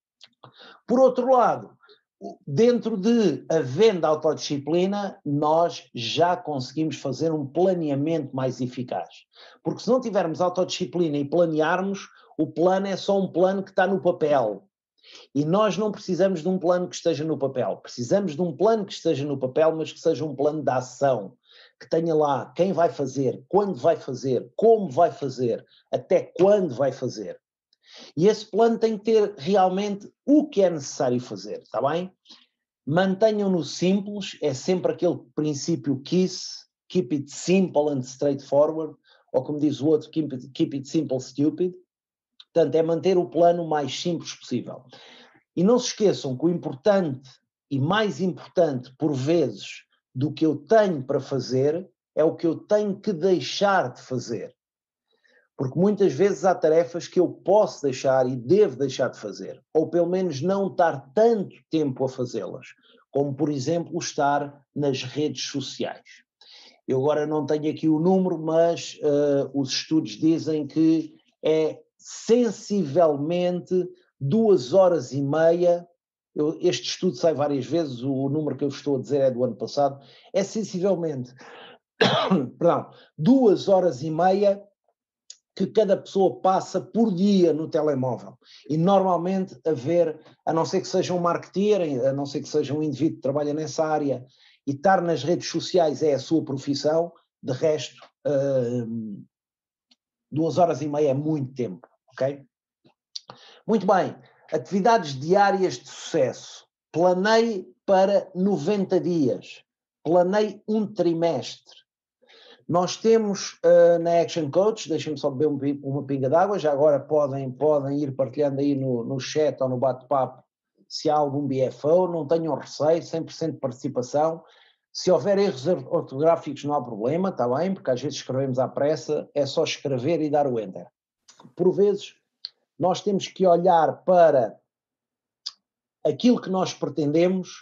Por outro lado, dentro de havendo autodisciplina, nós já conseguimos fazer um planeamento mais eficaz. Porque se não tivermos autodisciplina e planearmos, o plano é só um plano que está no papel. E nós não precisamos de um plano que esteja no papel. Precisamos de um plano que esteja no papel, mas que seja um plano de ação. Que tenha lá quem vai fazer, quando vai fazer, como vai fazer, até quando vai fazer. E esse plano tem que ter realmente o que é necessário fazer, está bem? Mantenham-no simples, é sempre aquele princípio KISS, keep it simple and straightforward, ou como diz o outro, keep it, keep it simple, stupid. Portanto, é manter o plano o mais simples possível. E não se esqueçam que o importante e mais importante, por vezes, do que eu tenho para fazer, é o que eu tenho que deixar de fazer. Porque muitas vezes há tarefas que eu posso deixar e devo deixar de fazer, ou pelo menos não estar tanto tempo a fazê-las, como por exemplo estar nas redes sociais. Eu agora não tenho aqui o número, mas uh, os estudos dizem que é sensivelmente duas horas e meia, eu, este estudo sai várias vezes, o número que eu estou a dizer é do ano passado, é sensivelmente, perdão, duas horas e meia que cada pessoa passa por dia no telemóvel. E normalmente a ver, a não ser que seja um marketeer, a não ser que seja um indivíduo que trabalha nessa área, e estar nas redes sociais é a sua profissão, de resto, uh, duas horas e meia é muito tempo, ok? Muito bem, atividades diárias de sucesso. Planei para noventa dias, planei um trimestre. Nós temos uh, na Action Coach, deixem-me só beber um, uma pinga d'água, já agora podem, podem ir partilhando aí no, no chat ou no bate-papo se há algum B F O, não tenham receio, cem por cento de participação. Se houver erros ortográficos não há problema, está bem, porque às vezes escrevemos à pressa, é só escrever e dar o enter. Por vezes nós temos que olhar para aquilo que nós pretendemos,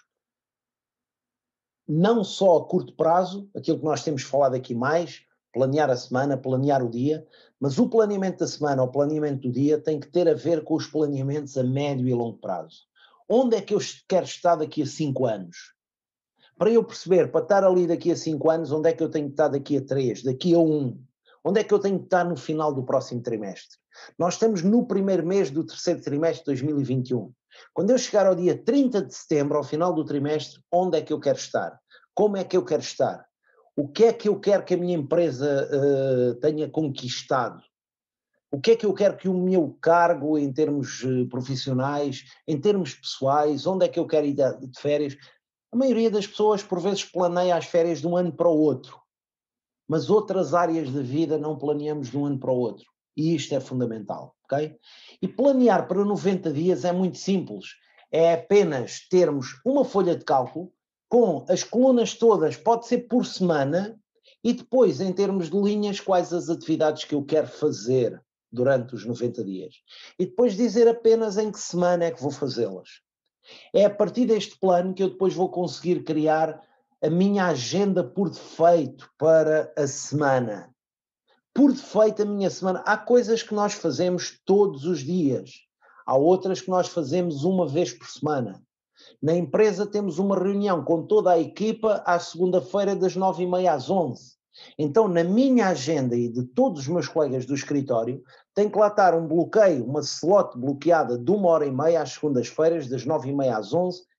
não só a curto prazo, aquilo que nós temos falado aqui mais, planear a semana, planear o dia, mas o planeamento da semana ou o planeamento do dia tem que ter a ver com os planeamentos a médio e longo prazo. Onde é que eu quero estar daqui a cinco anos? Para eu perceber, para estar ali daqui a cinco anos, onde é que eu tenho que estar daqui a três, daqui a um? Onde é que eu tenho que estar no final do próximo trimestre? Nós estamos no primeiro mês do terceiro trimestre de dois mil e vinte e um. Quando eu chegar ao dia trinta de setembro, ao final do trimestre, onde é que eu quero estar? Como é que eu quero estar? O que é que eu quero que a minha empresa uh, tenha conquistado? O que é que eu quero que o meu cargo, em termos uh, profissionais, em termos pessoais, onde é que eu quero ir de, de férias? A maioria das pessoas, por vezes, planeia as férias de um ano para o outro, mas outras áreas da vida não planeamos de um ano para o outro. E isto é fundamental, ok? E planear para noventa dias é muito simples. É apenas termos uma folha de cálculo com as colunas todas, pode ser por semana, e depois, em termos de linhas, quais as atividades que eu quero fazer durante os noventa dias. E depois dizer apenas em que semana é que vou fazê-las. É a partir deste plano que eu depois vou conseguir criar a minha agenda por defeito para a semana. Por defeito a minha semana. Há coisas que nós fazemos todos os dias. Há outras que nós fazemos uma vez por semana. Na empresa temos uma reunião com toda a equipa à segunda-feira das nove e meia às onze. Então na minha agenda e de todos os meus colegas do escritório tem que lá estar um bloqueio, uma slot bloqueada de uma hora e meia às segundas-feiras das nove e meia às onze,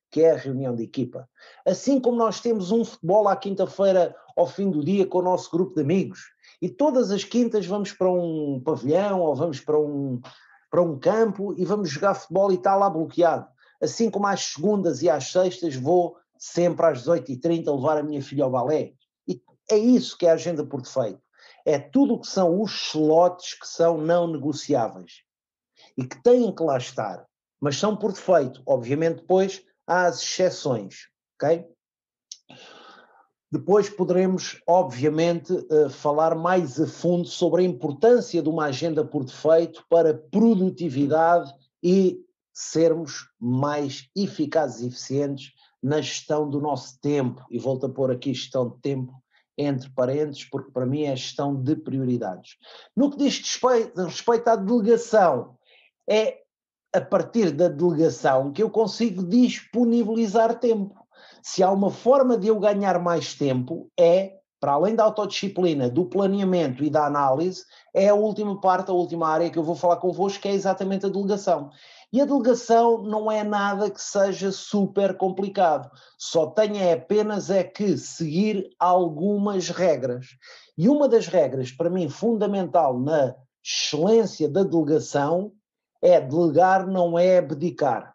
que é a reunião de equipa. Assim como nós temos um futebol à quinta-feira ao fim do dia com o nosso grupo de amigos, e todas as quintas vamos para um pavilhão ou vamos para um, para um campo e vamos jogar futebol e está lá bloqueado. Assim como às segundas e às sextas vou sempre às dezoito e trinta levar a minha filha ao balé. E é isso que é a agenda por defeito. É tudo o que são os slots que são não negociáveis e que têm que lá estar, mas são por defeito. Obviamente depois há as exceções, ok? Depois poderemos, obviamente, uh, falar mais a fundo sobre a importância de uma agenda por defeito para produtividade e sermos mais eficazes e eficientes na gestão do nosso tempo. E volto a pôr aqui gestão de tempo entre parênteses, porque para mim é gestão de prioridades. No que diz respeito, respeito à delegação, é a partir da delegação que eu consigo disponibilizar tempo. Se há uma forma de eu ganhar mais tempo, é, para além da autodisciplina, do planeamento e da análise, é a última parte, a última área que eu vou falar convosco, que é exatamente a delegação. E a delegação não é nada que seja super complicado, só tem é apenas é que seguir algumas regras. E uma das regras, para mim, fundamental na excelência da delegação, é delegar não é abdicar.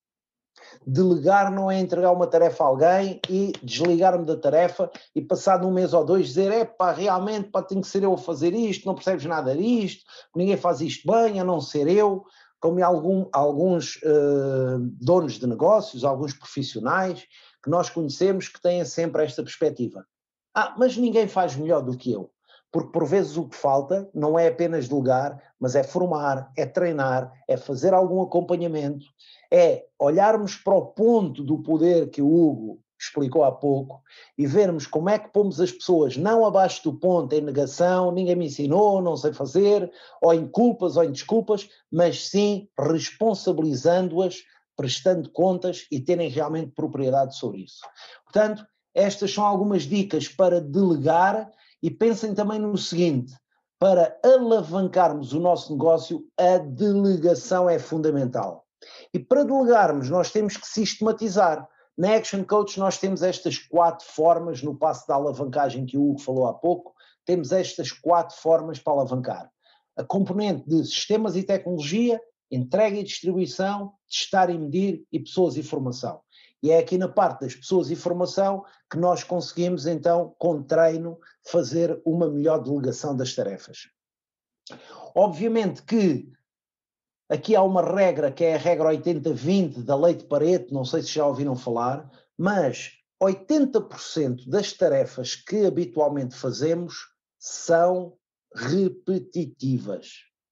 Delegar não é entregar uma tarefa a alguém e desligar-me da tarefa e passado um mês ou dois dizer, é pá, realmente pá, tem que ser eu a fazer isto, não percebes nada disto, ninguém faz isto bem, a não ser eu, como algum, alguns uh, donos de negócios, alguns profissionais que nós conhecemos que têm sempre esta perspectiva. Ah, mas ninguém faz melhor do que eu. Porque por vezes o que falta não é apenas delegar, mas é formar, é treinar, é fazer algum acompanhamento, é olharmos para o ponto do poder que o Hugo explicou há pouco e vermos como é que pomos as pessoas não abaixo do ponto em negação, ninguém me ensinou, não sei fazer, ou em culpas ou em desculpas, mas sim responsabilizando-as, prestando contas e terem realmente propriedade sobre isso. Portanto, estas são algumas dicas para delegar. E pensem também no seguinte, para alavancarmos o nosso negócio, a delegação é fundamental. E para delegarmos, nós temos que sistematizar. Na Action Coach nós temos estas quatro formas, no passo da alavancagem que o Hugo falou há pouco, temos estas quatro formas para alavancar. A componente de sistemas e tecnologia, entrega e distribuição, testar e medir e pessoas e formação. E é aqui na parte das pessoas e formação que nós conseguimos então, com treino, fazer uma melhor delegação das tarefas. Obviamente que aqui há uma regra que é a regra oitenta vinte da lei de Pareto, não sei se já ouviram falar, mas oitenta por cento das tarefas que habitualmente fazemos são repetitivas.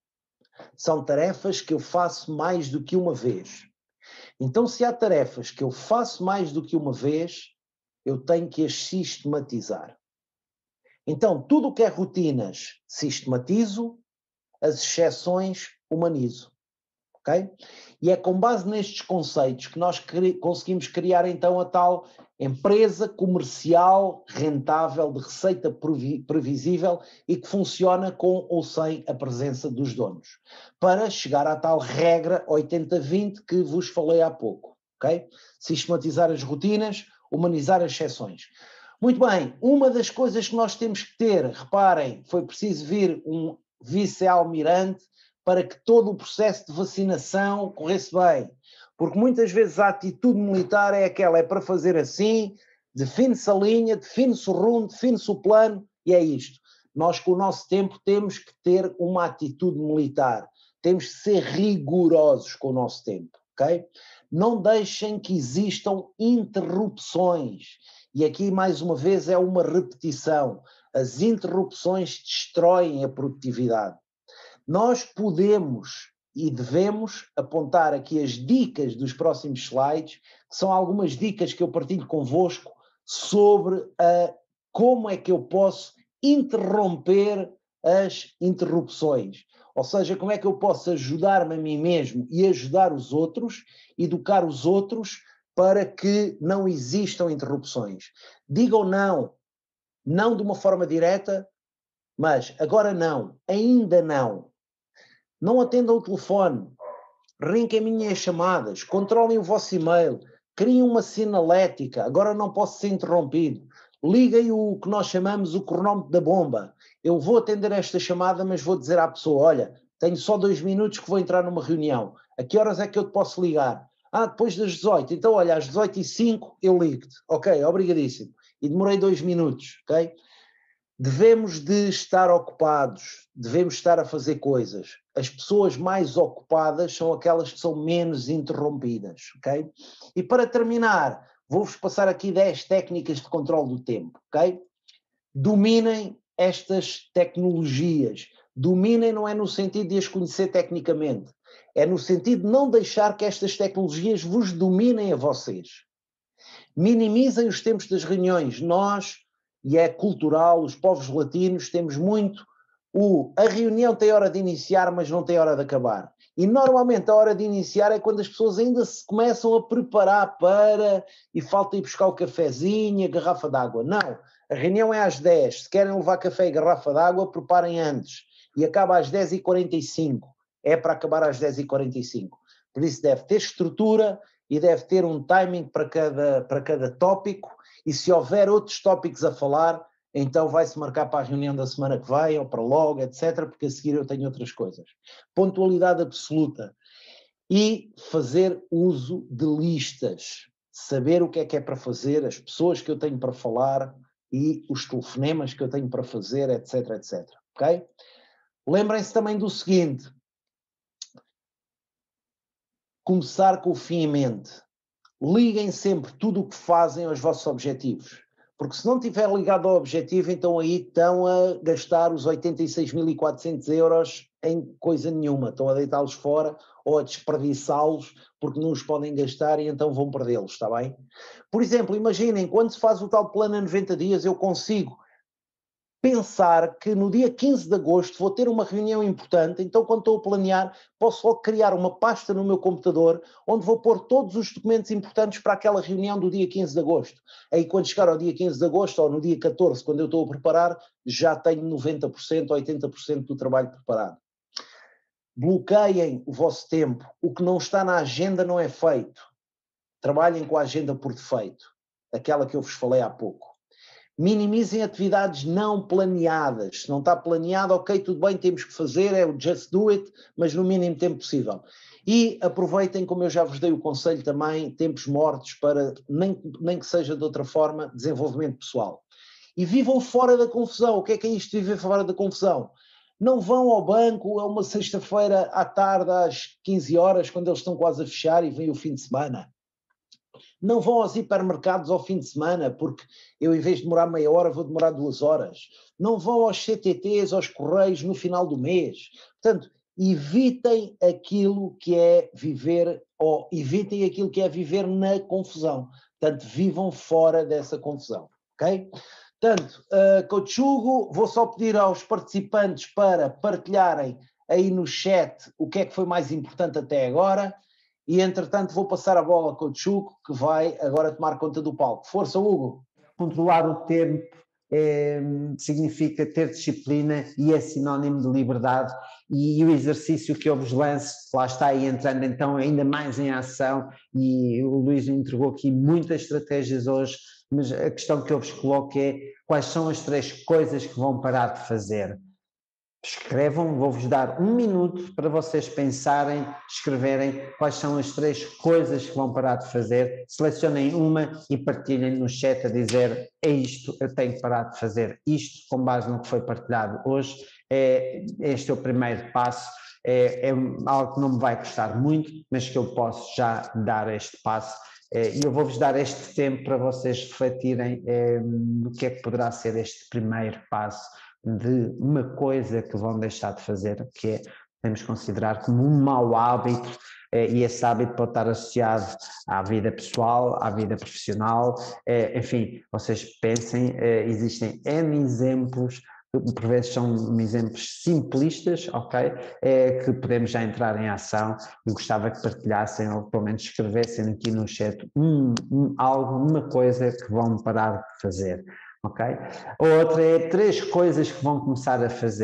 São tarefas que eu faço mais do que uma vez. Então, se há tarefas que eu faço mais do que uma vez, eu tenho que as sistematizar. Então, tudo o que é rotinas, sistematizo, as exceções, humanizo. Ok? E é com base nestes conceitos que nós cri- conseguimos criar, então, a tal empresa comercial rentável, de receita previ- previsível e que funciona com ou sem a presença dos donos, para chegar à tal regra oitenta vinte que vos falei há pouco. Ok? Sistematizar as rotinas, humanizar as exceções. Muito bem, uma das coisas que nós temos que ter, reparem, foi preciso vir um vice-almirante para que todo o processo de vacinação corresse bem. Porque muitas vezes a atitude militar é aquela, é para fazer assim, define-se a linha, define-se o rumo, define-se o plano, e é isto. Nós, com o nosso tempo, temos que ter uma atitude militar. Temos que ser rigorosos com o nosso tempo, ok? Não deixem que existam interrupções. E aqui, mais uma vez, é uma repetição. As interrupções destroem a produtividade. Nós podemos e devemos apontar aqui as dicas dos próximos slides, que são algumas dicas que eu partilho convosco sobre a, como é que eu posso interromper as interrupções. Ou seja, como é que eu posso ajudar-me a mim mesmo e ajudar os outros, educar os outros para que não existam interrupções. Digam não, não de uma forma direta, mas agora não, ainda não. Não atendam o telefone, reencaminhem as chamadas, controlem o vosso e-mail, criem uma sinalética, agora não posso ser interrompido, liguem o que nós chamamos o cronómetro da bomba, eu vou atender esta chamada, mas vou dizer à pessoa, olha, tenho só dois minutos que vou entrar numa reunião, a que horas é que eu te posso ligar? Ah, depois das dezoito, então olha, às dezoito e cinco eu ligo-te, ok, obrigadíssimo, e demorei dois minutos, ok? Devemos de estar ocupados, devemos estar a fazer coisas. As pessoas mais ocupadas são aquelas que são menos interrompidas, ok? E para terminar, vou-vos passar aqui dez técnicas de controle do tempo, ok? Dominem estas tecnologias. Dominem não é no sentido de as conhecer tecnicamente, é no sentido de não deixar que estas tecnologias vos dominem a vocês. Minimizem os tempos das reuniões. Nós, e é cultural, os povos latinos, temos muito o... A reunião tem hora de iniciar, mas não tem hora de acabar. E normalmente a hora de iniciar é quando as pessoas ainda se começam a preparar para... E falta ir buscar o cafezinho, a garrafa d'água. Não, a reunião é às dez. Se querem levar café e garrafa d'água, preparem antes. E acaba às dez e quarenta e cinco. É para acabar às dez e quarenta e cinco. Por isso deve ter estrutura e deve ter um timing para cada, para cada tópico. E se houver outros tópicos a falar, então vai-se marcar para a reunião da semana que vem, ou para logo, etcétera, porque a seguir eu tenho outras coisas. Pontualidade absoluta. E fazer uso de listas. Saber o que é que é para fazer, as pessoas que eu tenho para falar e os telefonemas que eu tenho para fazer, etcétera, etcétera. Ok? Lembrem-se também do seguinte. Começar com o fim em mente. Liguem sempre tudo o que fazem aos vossos objetivos. Porque se não estiver ligado ao objetivo, então aí estão a gastar os oitenta e seis mil e quatrocentos euros em coisa nenhuma. Estão a deitá-los fora ou a desperdiçá-los porque não os podem gastar e então vão perdê-los, está bem? Por exemplo, imaginem, quando se faz o tal plano a noventa dias, eu consigo pensar que no dia quinze de agosto vou ter uma reunião importante, então quando estou a planear posso logo criar uma pasta no meu computador onde vou pôr todos os documentos importantes para aquela reunião do dia quinze de agosto. Aí quando chegar ao dia quinze de agosto ou no dia catorze, quando eu estou a preparar, já tenho noventa por cento, oitenta por cento do trabalho preparado. Bloqueiem o vosso tempo. O que não está na agenda não é feito. Trabalhem com a agenda por defeito, aquela que eu vos falei há pouco. Minimizem atividades não planeadas. Se não está planeado, ok, tudo bem, temos que fazer, é o just do it, mas no mínimo tempo possível. E aproveitem, como eu já vos dei o conselho também, tempos mortos para, nem, nem que seja de outra forma, desenvolvimento pessoal. E vivam fora da confusão. O que é que é isto de viver fora da confusão? Não vão ao banco a uma sexta-feira à tarde, às quinze horas, quando eles estão quase a fechar e vem o fim de semana. Não vão aos hipermercados ao fim de semana, porque eu, em vez de demorar meia hora, vou demorar duas horas. Não vão aos C T Ts, aos correios, no final do mês. Portanto, evitem aquilo que é viver, ou evitem aquilo que é viver na confusão. Portanto, vivam fora dessa confusão, ok? Portanto, uh, Coach Hugo, vou só pedir aos participantes para partilharem aí no chat o que é que foi mais importante até agora. E, entretanto, vou passar a bola ao Coach Hugo, que vai agora tomar conta do palco. Força, Hugo! Controlar o tempo é, significa ter disciplina e é sinónimo de liberdade. E, e o exercício que eu vos lanço, lá está aí entrando então ainda mais em ação, e o Luís entregou aqui muitas estratégias hoje, mas a questão que eu vos coloco é quais são as três coisas que vão parar de fazer. Escrevam, vou-vos dar um minuto para vocês pensarem, escreverem quais são as três coisas que vão parar de fazer, selecionem uma e partilhem no chat a dizer é isto, eu tenho que parar de fazer isto, com base no que foi partilhado hoje. É, este é o primeiro passo, é, é algo que não me vai custar muito, mas que eu posso já dar este passo. E eu vou-vos dar este tempo para vocês refletirem é, no que é que poderá ser este primeiro passo de uma coisa que vão deixar de fazer, que é, podemos considerar como um mau hábito, eh, e esse hábito pode estar associado à vida pessoal, à vida profissional, eh, enfim, vocês pensem, eh, existem N exemplos, por vezes são exemplos simplistas, ok, eh, que podemos já entrar em ação, e gostava que partilhassem ou pelo menos escrevessem aqui no chat um, um, algo, uma coisa que vão parar de fazer. Ok? Outra é três coisas que vão começar a fazer.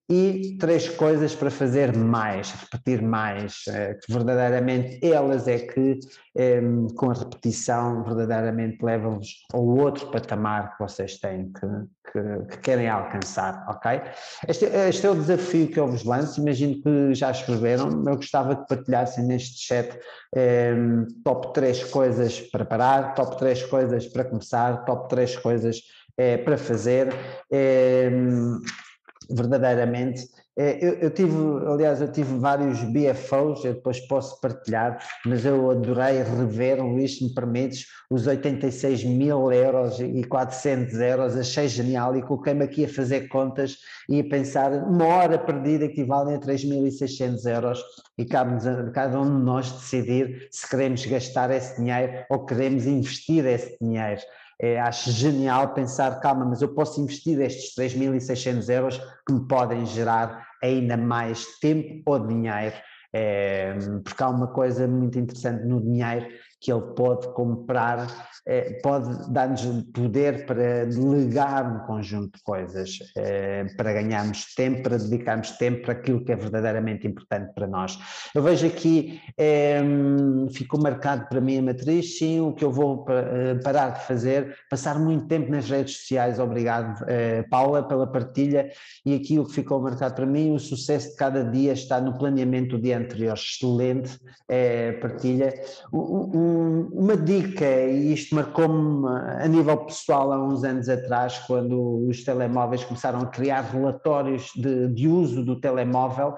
e três coisas para fazer mais, repetir mais, que verdadeiramente elas é que, com a repetição, verdadeiramente levam-vos ao outro patamar que vocês têm, que, que, que querem alcançar, ok? Este, este é o desafio que eu vos lanço, imagino que já escreveram, eu gostava que partilhassem neste chat um, top três coisas para parar, top três coisas para começar, top três coisas é, para fazer, é, verdadeiramente. Eu, eu tive, aliás, eu tive vários B F Os, eu depois posso partilhar, mas eu adorei rever, Luís, se me permites, os oitenta e seis mil euros e quatrocentos euros, achei genial e coloquei-me aqui a fazer contas e a pensar, uma hora perdida equivale a três mil e seiscentos euros e cabe-nos a cada um de nós decidir se queremos gastar esse dinheiro ou queremos investir esse dinheiro. É, acho genial pensar, calma, mas eu posso investir estes três mil e seiscentos euros que me podem gerar ainda mais tempo ou dinheiro, é, porque há uma coisa muito interessante no dinheiro que ele pode comprar, é, pode dar-nos poder para delegar um conjunto de coisas, é, para ganharmos tempo, para dedicarmos tempo para aquilo que é verdadeiramente importante para nós. Eu vejo aqui, é, ficou marcado para mim a matriz, sim, o que eu vou parar de fazer, passar muito tempo nas redes sociais, obrigado, é, Paula, pela partilha, e aqui o que ficou marcado para mim, o sucesso de cada dia está no planeamento do dia anterior, excelente, é, partilha. Um, uma dica, e isto marcou-me a nível pessoal há uns anos atrás, quando os telemóveis começaram a criar relatórios de, de uso do telemóvel,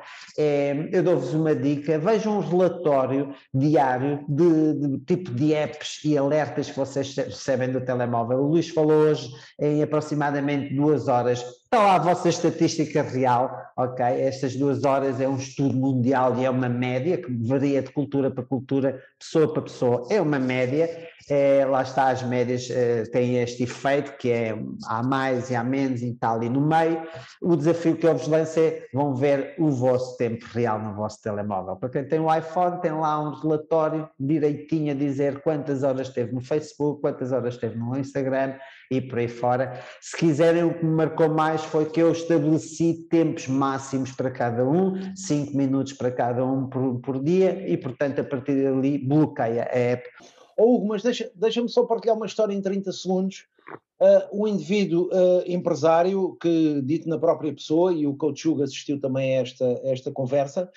é, eu dou-vos uma dica, vejam um relatório diário de, de tipo de apps e alertas que vocês recebem do telemóvel. O Luís falou hoje em aproximadamente duas horas, está lá a vossa estatística real, ok? Estas duas horas é um estudo mundial e é uma média, que varia de cultura para cultura, pessoa para pessoa, é uma média, é, lá está, as médias é, têm este efeito, que é há mais e há menos e tal, e no meio, o desafio que eu vos lanço é, vão ver o vosso tempo real no vosso telemóvel. Para quem tem um iPhone, tem lá um relatório direitinho a dizer quantas horas esteve no Facebook, quantas horas esteve no Instagram, e por aí fora. Se quiserem, o que me marcou mais foi que eu estabeleci tempos máximos para cada um, cinco minutos para cada um por, por dia, e portanto a partir dali bloqueia a app. Oh, Hugo, mas deixa, deixa-me só partilhar uma história em trinta segundos. Uh, um indivíduo uh, empresário que, dito na própria pessoa, e o Coach Hugo assistiu também a esta, a esta conversa,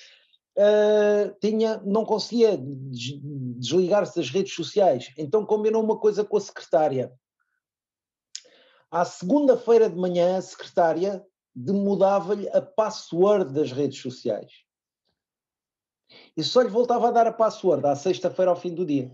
uh, tinha, não conseguia desligar-se das redes sociais, então combinou uma coisa com a secretária. À segunda-feira de manhã, a secretária demudava-lhe a password das redes sociais. E só lhe voltava a dar a password à sexta-feira ao fim do dia.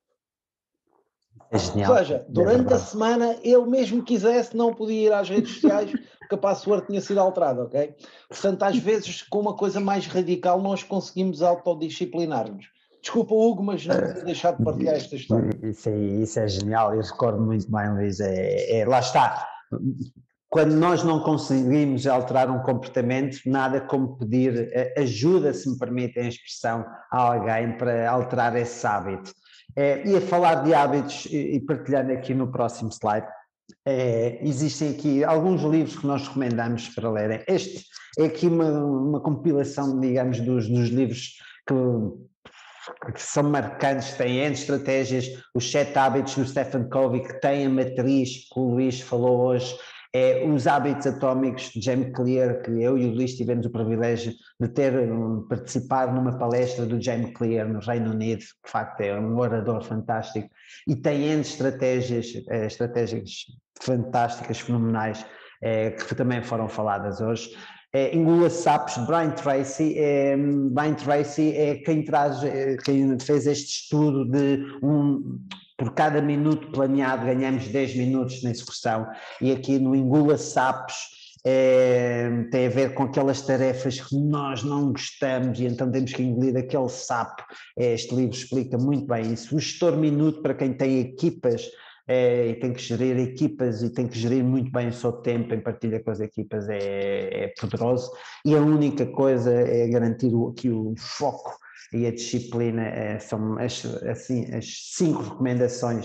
É genial. Ou seja, durante é a semana, ele mesmo quisesse, não podia ir às redes sociais porque a password tinha sido alterada, ok? Portanto, às vezes, com uma coisa mais radical, nós conseguimos autodisciplinar-nos. Desculpa, Hugo, mas não vou deixar de partilhar esta história. Isso é, isso é genial, eu recordo muito bem, Luís. É, é, lá está. Quando nós não conseguimos alterar um comportamento, nada como pedir ajuda, se me permitem a expressão, a alguém para alterar esse hábito. É, e a falar de hábitos, e partilhando aqui no próximo slide, é, existem aqui alguns livros que nós recomendamos para lerem. Este é aqui uma, uma compilação, digamos, dos, dos livros que... que são marcantes, têm N estratégias, os sete hábitos do Stephen Covey, que tem a matriz que o Luís falou hoje, é, os hábitos atómicos de James Clear, que eu e o Luís tivemos o privilégio de ter um, participado numa palestra do James Clear no Reino Unido, que de facto é um orador fantástico, e tem N estratégias, é, estratégias fantásticas, fenomenais, é, que também foram faladas hoje. É, Engula Sapos, Brian Tracy. É, Brian Tracy é quem traz, é, quem fez este estudo de um, por cada minuto planeado ganhamos dez minutos na execução, e aqui no Engula Sapos é, tem a ver com aquelas tarefas que nós não gostamos e então temos que engolir aquele sapo. Este livro explica muito bem isso. O Gestor Minuto, para quem tem equipas, É, e tem que gerir equipas e tem que gerir muito bem o seu tempo em partilha com as equipas, é, é poderoso, e a única coisa é garantir o, que o foco e a disciplina é, são as, assim, as cinco recomendações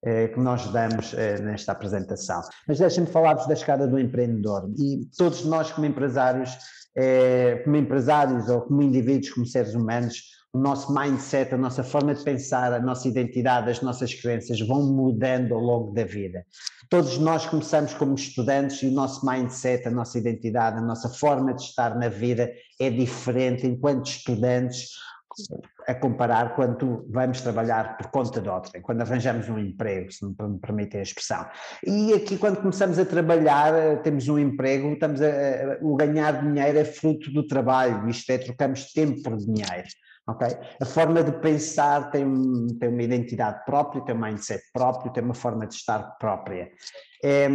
que nós damos nesta apresentação. Mas deixem-me falar-vos da escada do empreendedor. E todos nós como empresários, como empresários ou como indivíduos, como seres humanos, o nosso mindset, a nossa forma de pensar, a nossa identidade, as nossas crenças vão mudando ao longo da vida. Todos nós começamos como estudantes e o nosso mindset, a nossa identidade, a nossa forma de estar na vida é diferente enquanto estudantes, a comparar quando vamos trabalhar por conta de outrem, quando arranjamos um emprego, se me permitem a expressão. E aqui quando começamos a trabalhar, temos um emprego, estamos a, a, o ganhar dinheiro é fruto do trabalho, isto é, trocamos tempo por dinheiro. Okay? A forma de pensar tem, tem uma identidade própria, tem um mindset próprio, tem uma forma de estar própria. É,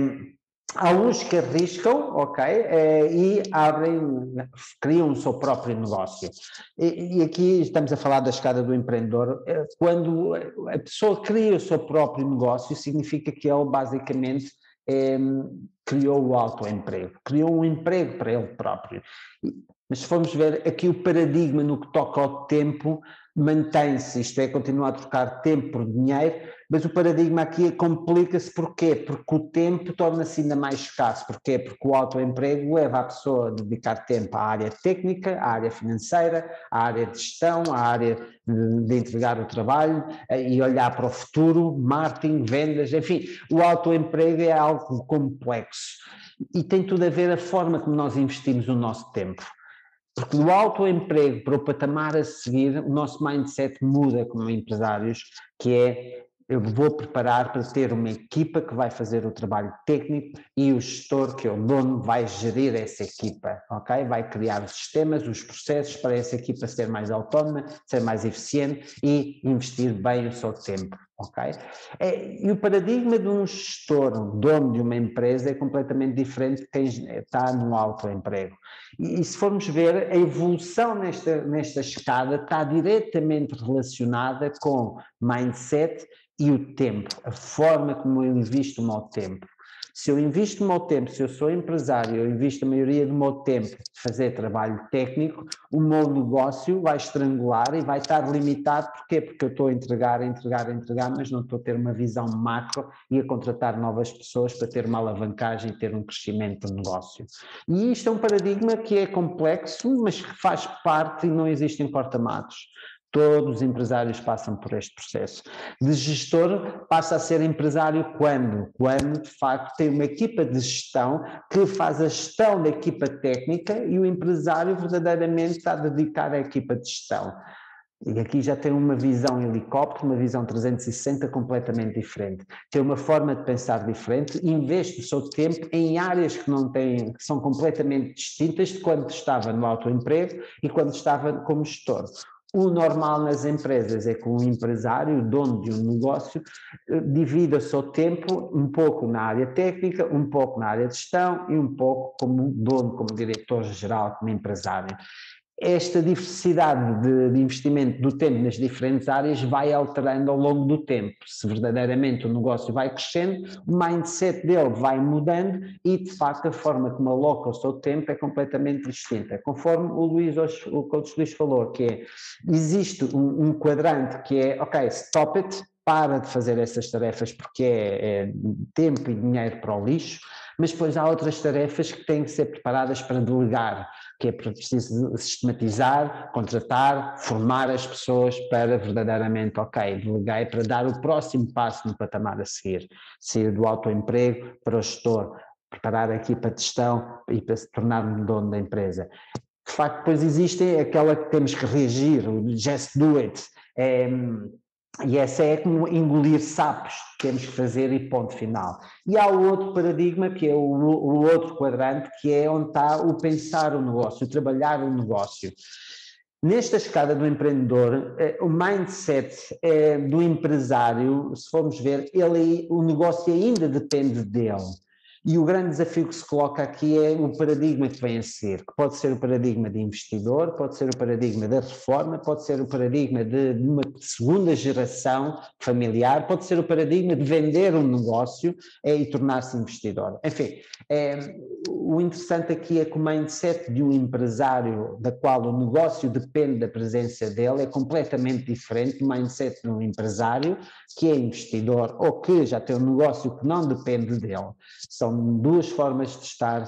há uns que arriscam, ok, é, e abrem, criam o seu próprio negócio. E, e aqui estamos a falar da escada do empreendedor. Quando a pessoa cria o seu próprio negócio, significa que ele basicamente é, criou o autoemprego, criou um emprego para ele próprio. Mas se formos ver aqui o paradigma no que toca ao tempo, mantém-se, isto é, continua a trocar tempo por dinheiro, mas o paradigma aqui complica-se porquê? Porque o tempo torna-se ainda mais escasso. Porquê? Porque o autoemprego leva a pessoa a dedicar tempo à área técnica, à área financeira, à área de gestão, à área de, de entregar o trabalho e olhar para o futuro, marketing, vendas, enfim, o autoemprego é algo complexo e tem tudo a ver a forma como nós investimos o nosso tempo. Porque no autoemprego, para o patamar a seguir, o nosso mindset muda como empresários, que é, eu vou preparar para ter uma equipa que vai fazer o trabalho técnico e o gestor, que é o dono, vai gerir essa equipa, ok? Vai criar os sistemas, os processos para essa equipa ser mais autónoma, ser mais eficiente e investir bem o seu tempo, ok? É, e o paradigma de um gestor, um dono de uma empresa é completamente diferente de quem está no autoemprego. E, e se formos ver, a evolução nesta, nesta escada está diretamente relacionada com mindset e o tempo, a forma como eu invisto o meu tempo. Se eu invisto o meu tempo, se eu sou empresário, eu invisto a maioria do meu tempo em fazer trabalho técnico, o meu negócio vai estrangular e vai estar limitado. Porquê? Porque eu estou a entregar, a entregar, a entregar, mas não estou a ter uma visão macro e a contratar novas pessoas para ter uma alavancagem e ter um crescimento do negócio. E isto é um paradigma que é complexo, mas que faz parte e não existem porta-matos. Todos os empresários passam por este processo. De gestor passa a ser empresário quando? Quando, de facto, tem uma equipa de gestão que faz a gestão da equipa técnica e o empresário verdadeiramente está dedicado à equipa de gestão. E aqui já tem uma visão helicóptero, uma visão trezentos e sessenta completamente diferente. Tem uma forma de pensar diferente, investe o seu tempo em áreas que não têm, que são completamente distintas de quando estava no autoemprego e quando estava como gestor. O normal nas empresas é que um empresário, dono de um negócio, divide o seu tempo um pouco na área técnica, um pouco na área de gestão e um pouco como dono, como diretor-geral, como empresário. Esta diversidade de, de investimento do tempo nas diferentes áreas vai alterando ao longo do tempo. Se verdadeiramente o negócio vai crescendo, o mindset dele vai mudando e, de facto, a forma como aloca o seu tempo é completamente distinta. Conforme o Luís, o coach Luís falou, que é, existe um, um quadrante que é, ok, stop it, para de fazer essas tarefas porque é, é tempo e dinheiro para o lixo, mas depois há outras tarefas que têm que ser preparadas para delegar, que é preciso sistematizar, contratar, formar as pessoas para verdadeiramente, ok, delegar para dar o próximo passo no patamar a seguir, sair do autoemprego para o gestor, preparar a equipa de gestão e para se tornar um dono da empresa. De facto, depois existe aquela que temos que reagir, o just do it, é, e essa é como engolir sapos, temos que fazer e ponto final. E há o outro paradigma, que é o, o outro quadrante, que é onde está o pensar o negócio, o trabalhar o negócio. Nesta escada do empreendedor, o mindset do empresário, se formos ver, ele, o negócio ainda depende dele. E o grande desafio que se coloca aqui é o paradigma que vem a seguir, que pode ser o paradigma de investidor, pode ser o paradigma da reforma, pode ser o paradigma de, de uma segunda geração familiar, pode ser o paradigma de vender um negócio é, e tornar-se investidor. Enfim, é, o interessante aqui é que o mindset de um empresário, da qual o negócio depende da presença dele, é completamente diferente do mindset de um empresário que é investidor ou que já tem um negócio que não depende dele. São duas formas de estar,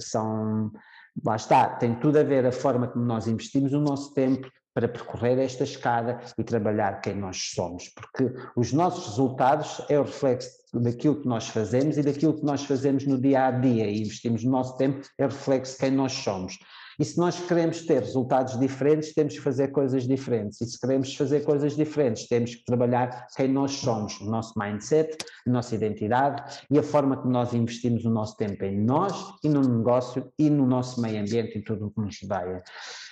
são, lá está, tem tudo a ver a forma como nós investimos o nosso tempo para percorrer esta escada e trabalhar quem nós somos, porque os nossos resultados é o reflexo daquilo que nós fazemos e daquilo que nós fazemos no dia a dia, e investimos o nosso tempo é o reflexo de quem nós somos. E se nós queremos ter resultados diferentes, temos que fazer coisas diferentes. E se queremos fazer coisas diferentes, temos que trabalhar quem nós somos, o nosso mindset, a nossa identidade e a forma que nós investimos o nosso tempo em nós e no negócio e no nosso meio ambiente e tudo o que nos rodeia.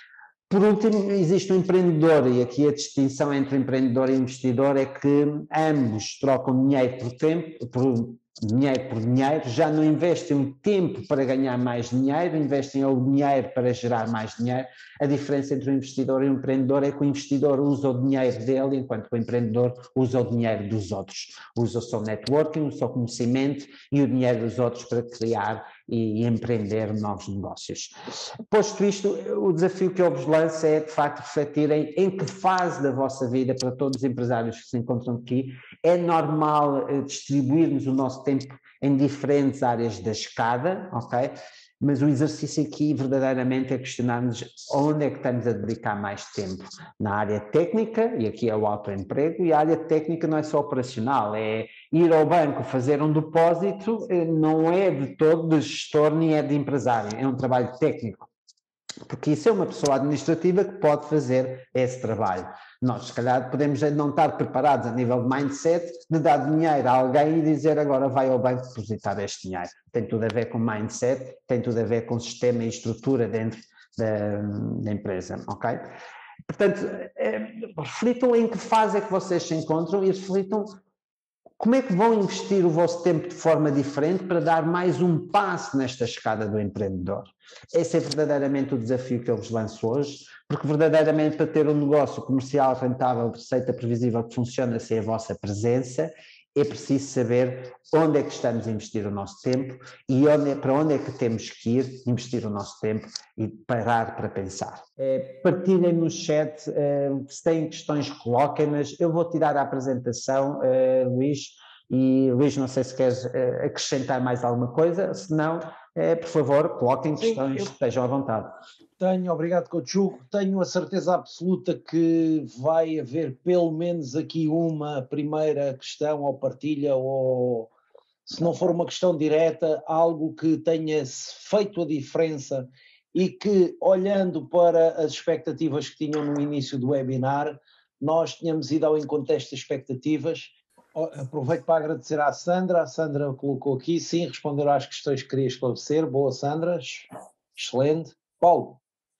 Por último, existe um empreendedor, e aqui a distinção entre empreendedor e investidor é que ambos trocam dinheiro por tempo, por dinheiro por dinheiro, já não investem o tempo para ganhar mais dinheiro, investem o dinheiro para gerar mais dinheiro. A diferença entre o investidor e o empreendedor é que o investidor usa o dinheiro dele, enquanto que o empreendedor usa o dinheiro dos outros. Usa o seu networking, o seu conhecimento e o dinheiro dos outros para criar e empreender novos negócios. Posto isto, o desafio que eu vos lanço é, de facto, refletirem em que fase da vossa vida, para todos os empresários que se encontram aqui, é normal distribuirmos o nosso tempo em diferentes áreas da escada, ok? Mas o exercício aqui verdadeiramente é questionarmos onde é que estamos a dedicar mais tempo. Na área técnica, e aqui é o autoemprego, e a área técnica não é só operacional, é ir ao banco fazer um depósito, não é de todo de gestor nem é de empresário, é um trabalho técnico. Porque isso é uma pessoa administrativa que pode fazer esse trabalho. Nós, se calhar, podemos não estar preparados a nível de mindset de dar dinheiro a alguém e dizer agora vai ao banco depositar este dinheiro. Tem tudo a ver com mindset, tem tudo a ver com sistema e estrutura dentro da, da empresa, ok? Portanto, é, reflitam em que fase é que vocês se encontram e reflitam como é que vão investir o vosso tempo de forma diferente para dar mais um passo nesta escada do empreendedor. Esse é verdadeiramente o desafio que eu vos lanço hoje, porque verdadeiramente para ter um negócio comercial rentável, de receita previsível que funciona sem a vossa presença, é preciso saber onde é que estamos a investir o nosso tempo e onde é, para onde é que temos que ir investir o nosso tempo e parar para pensar. É, partilhem no chat, é, se têm questões coloquem-nas, eu vou tirar a apresentação, é, Luís, e Luís, não sei se queres é, acrescentar mais alguma coisa, se não, é, por favor, coloquem questões, Sim, eu... estejam à vontade. Tenho, obrigado, Coach Hugo. Tenho a certeza absoluta que vai haver pelo menos aqui uma primeira questão ou partilha, ou se não for uma questão direta, algo que tenha feito a diferença e que, olhando para as expectativas que tinham no início do webinar, nós tínhamos ido ao encontro destas expectativas. Aproveito para agradecer à Sandra. A Sandra colocou aqui, sim, responderam às questões que queria esclarecer. Boa, Sandra. Excelente. Paulo.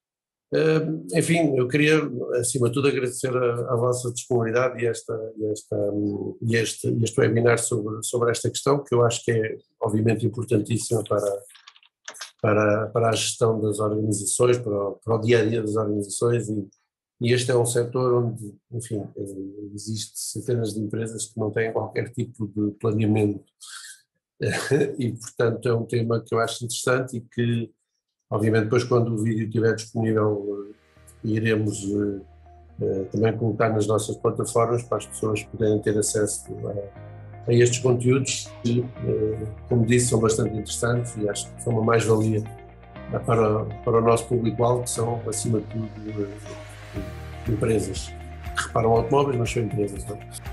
Uh, enfim, eu queria, acima de tudo, agradecer a, a vossa disponibilidade e, esta, e, esta, e este, este webinar sobre, sobre esta questão, que eu acho que é, obviamente, importantíssima para, para, para a gestão das organizações, para o, para o dia-a-dia das organizações, e, e este é um setor onde, enfim, existe centenas de empresas que não têm qualquer tipo de planeamento e, portanto, é um tema que eu acho interessante e que, obviamente, depois quando o vídeo estiver disponível, iremos uh, uh, também colocar nas nossas plataformas para as pessoas poderem ter acesso a, a estes conteúdos que, uh, como disse, são bastante interessantes e acho que são uma mais-valia para, para o nosso público-alvo, que são, acima de tudo, uh, empresas que reparam automóveis, mas são empresas, não é?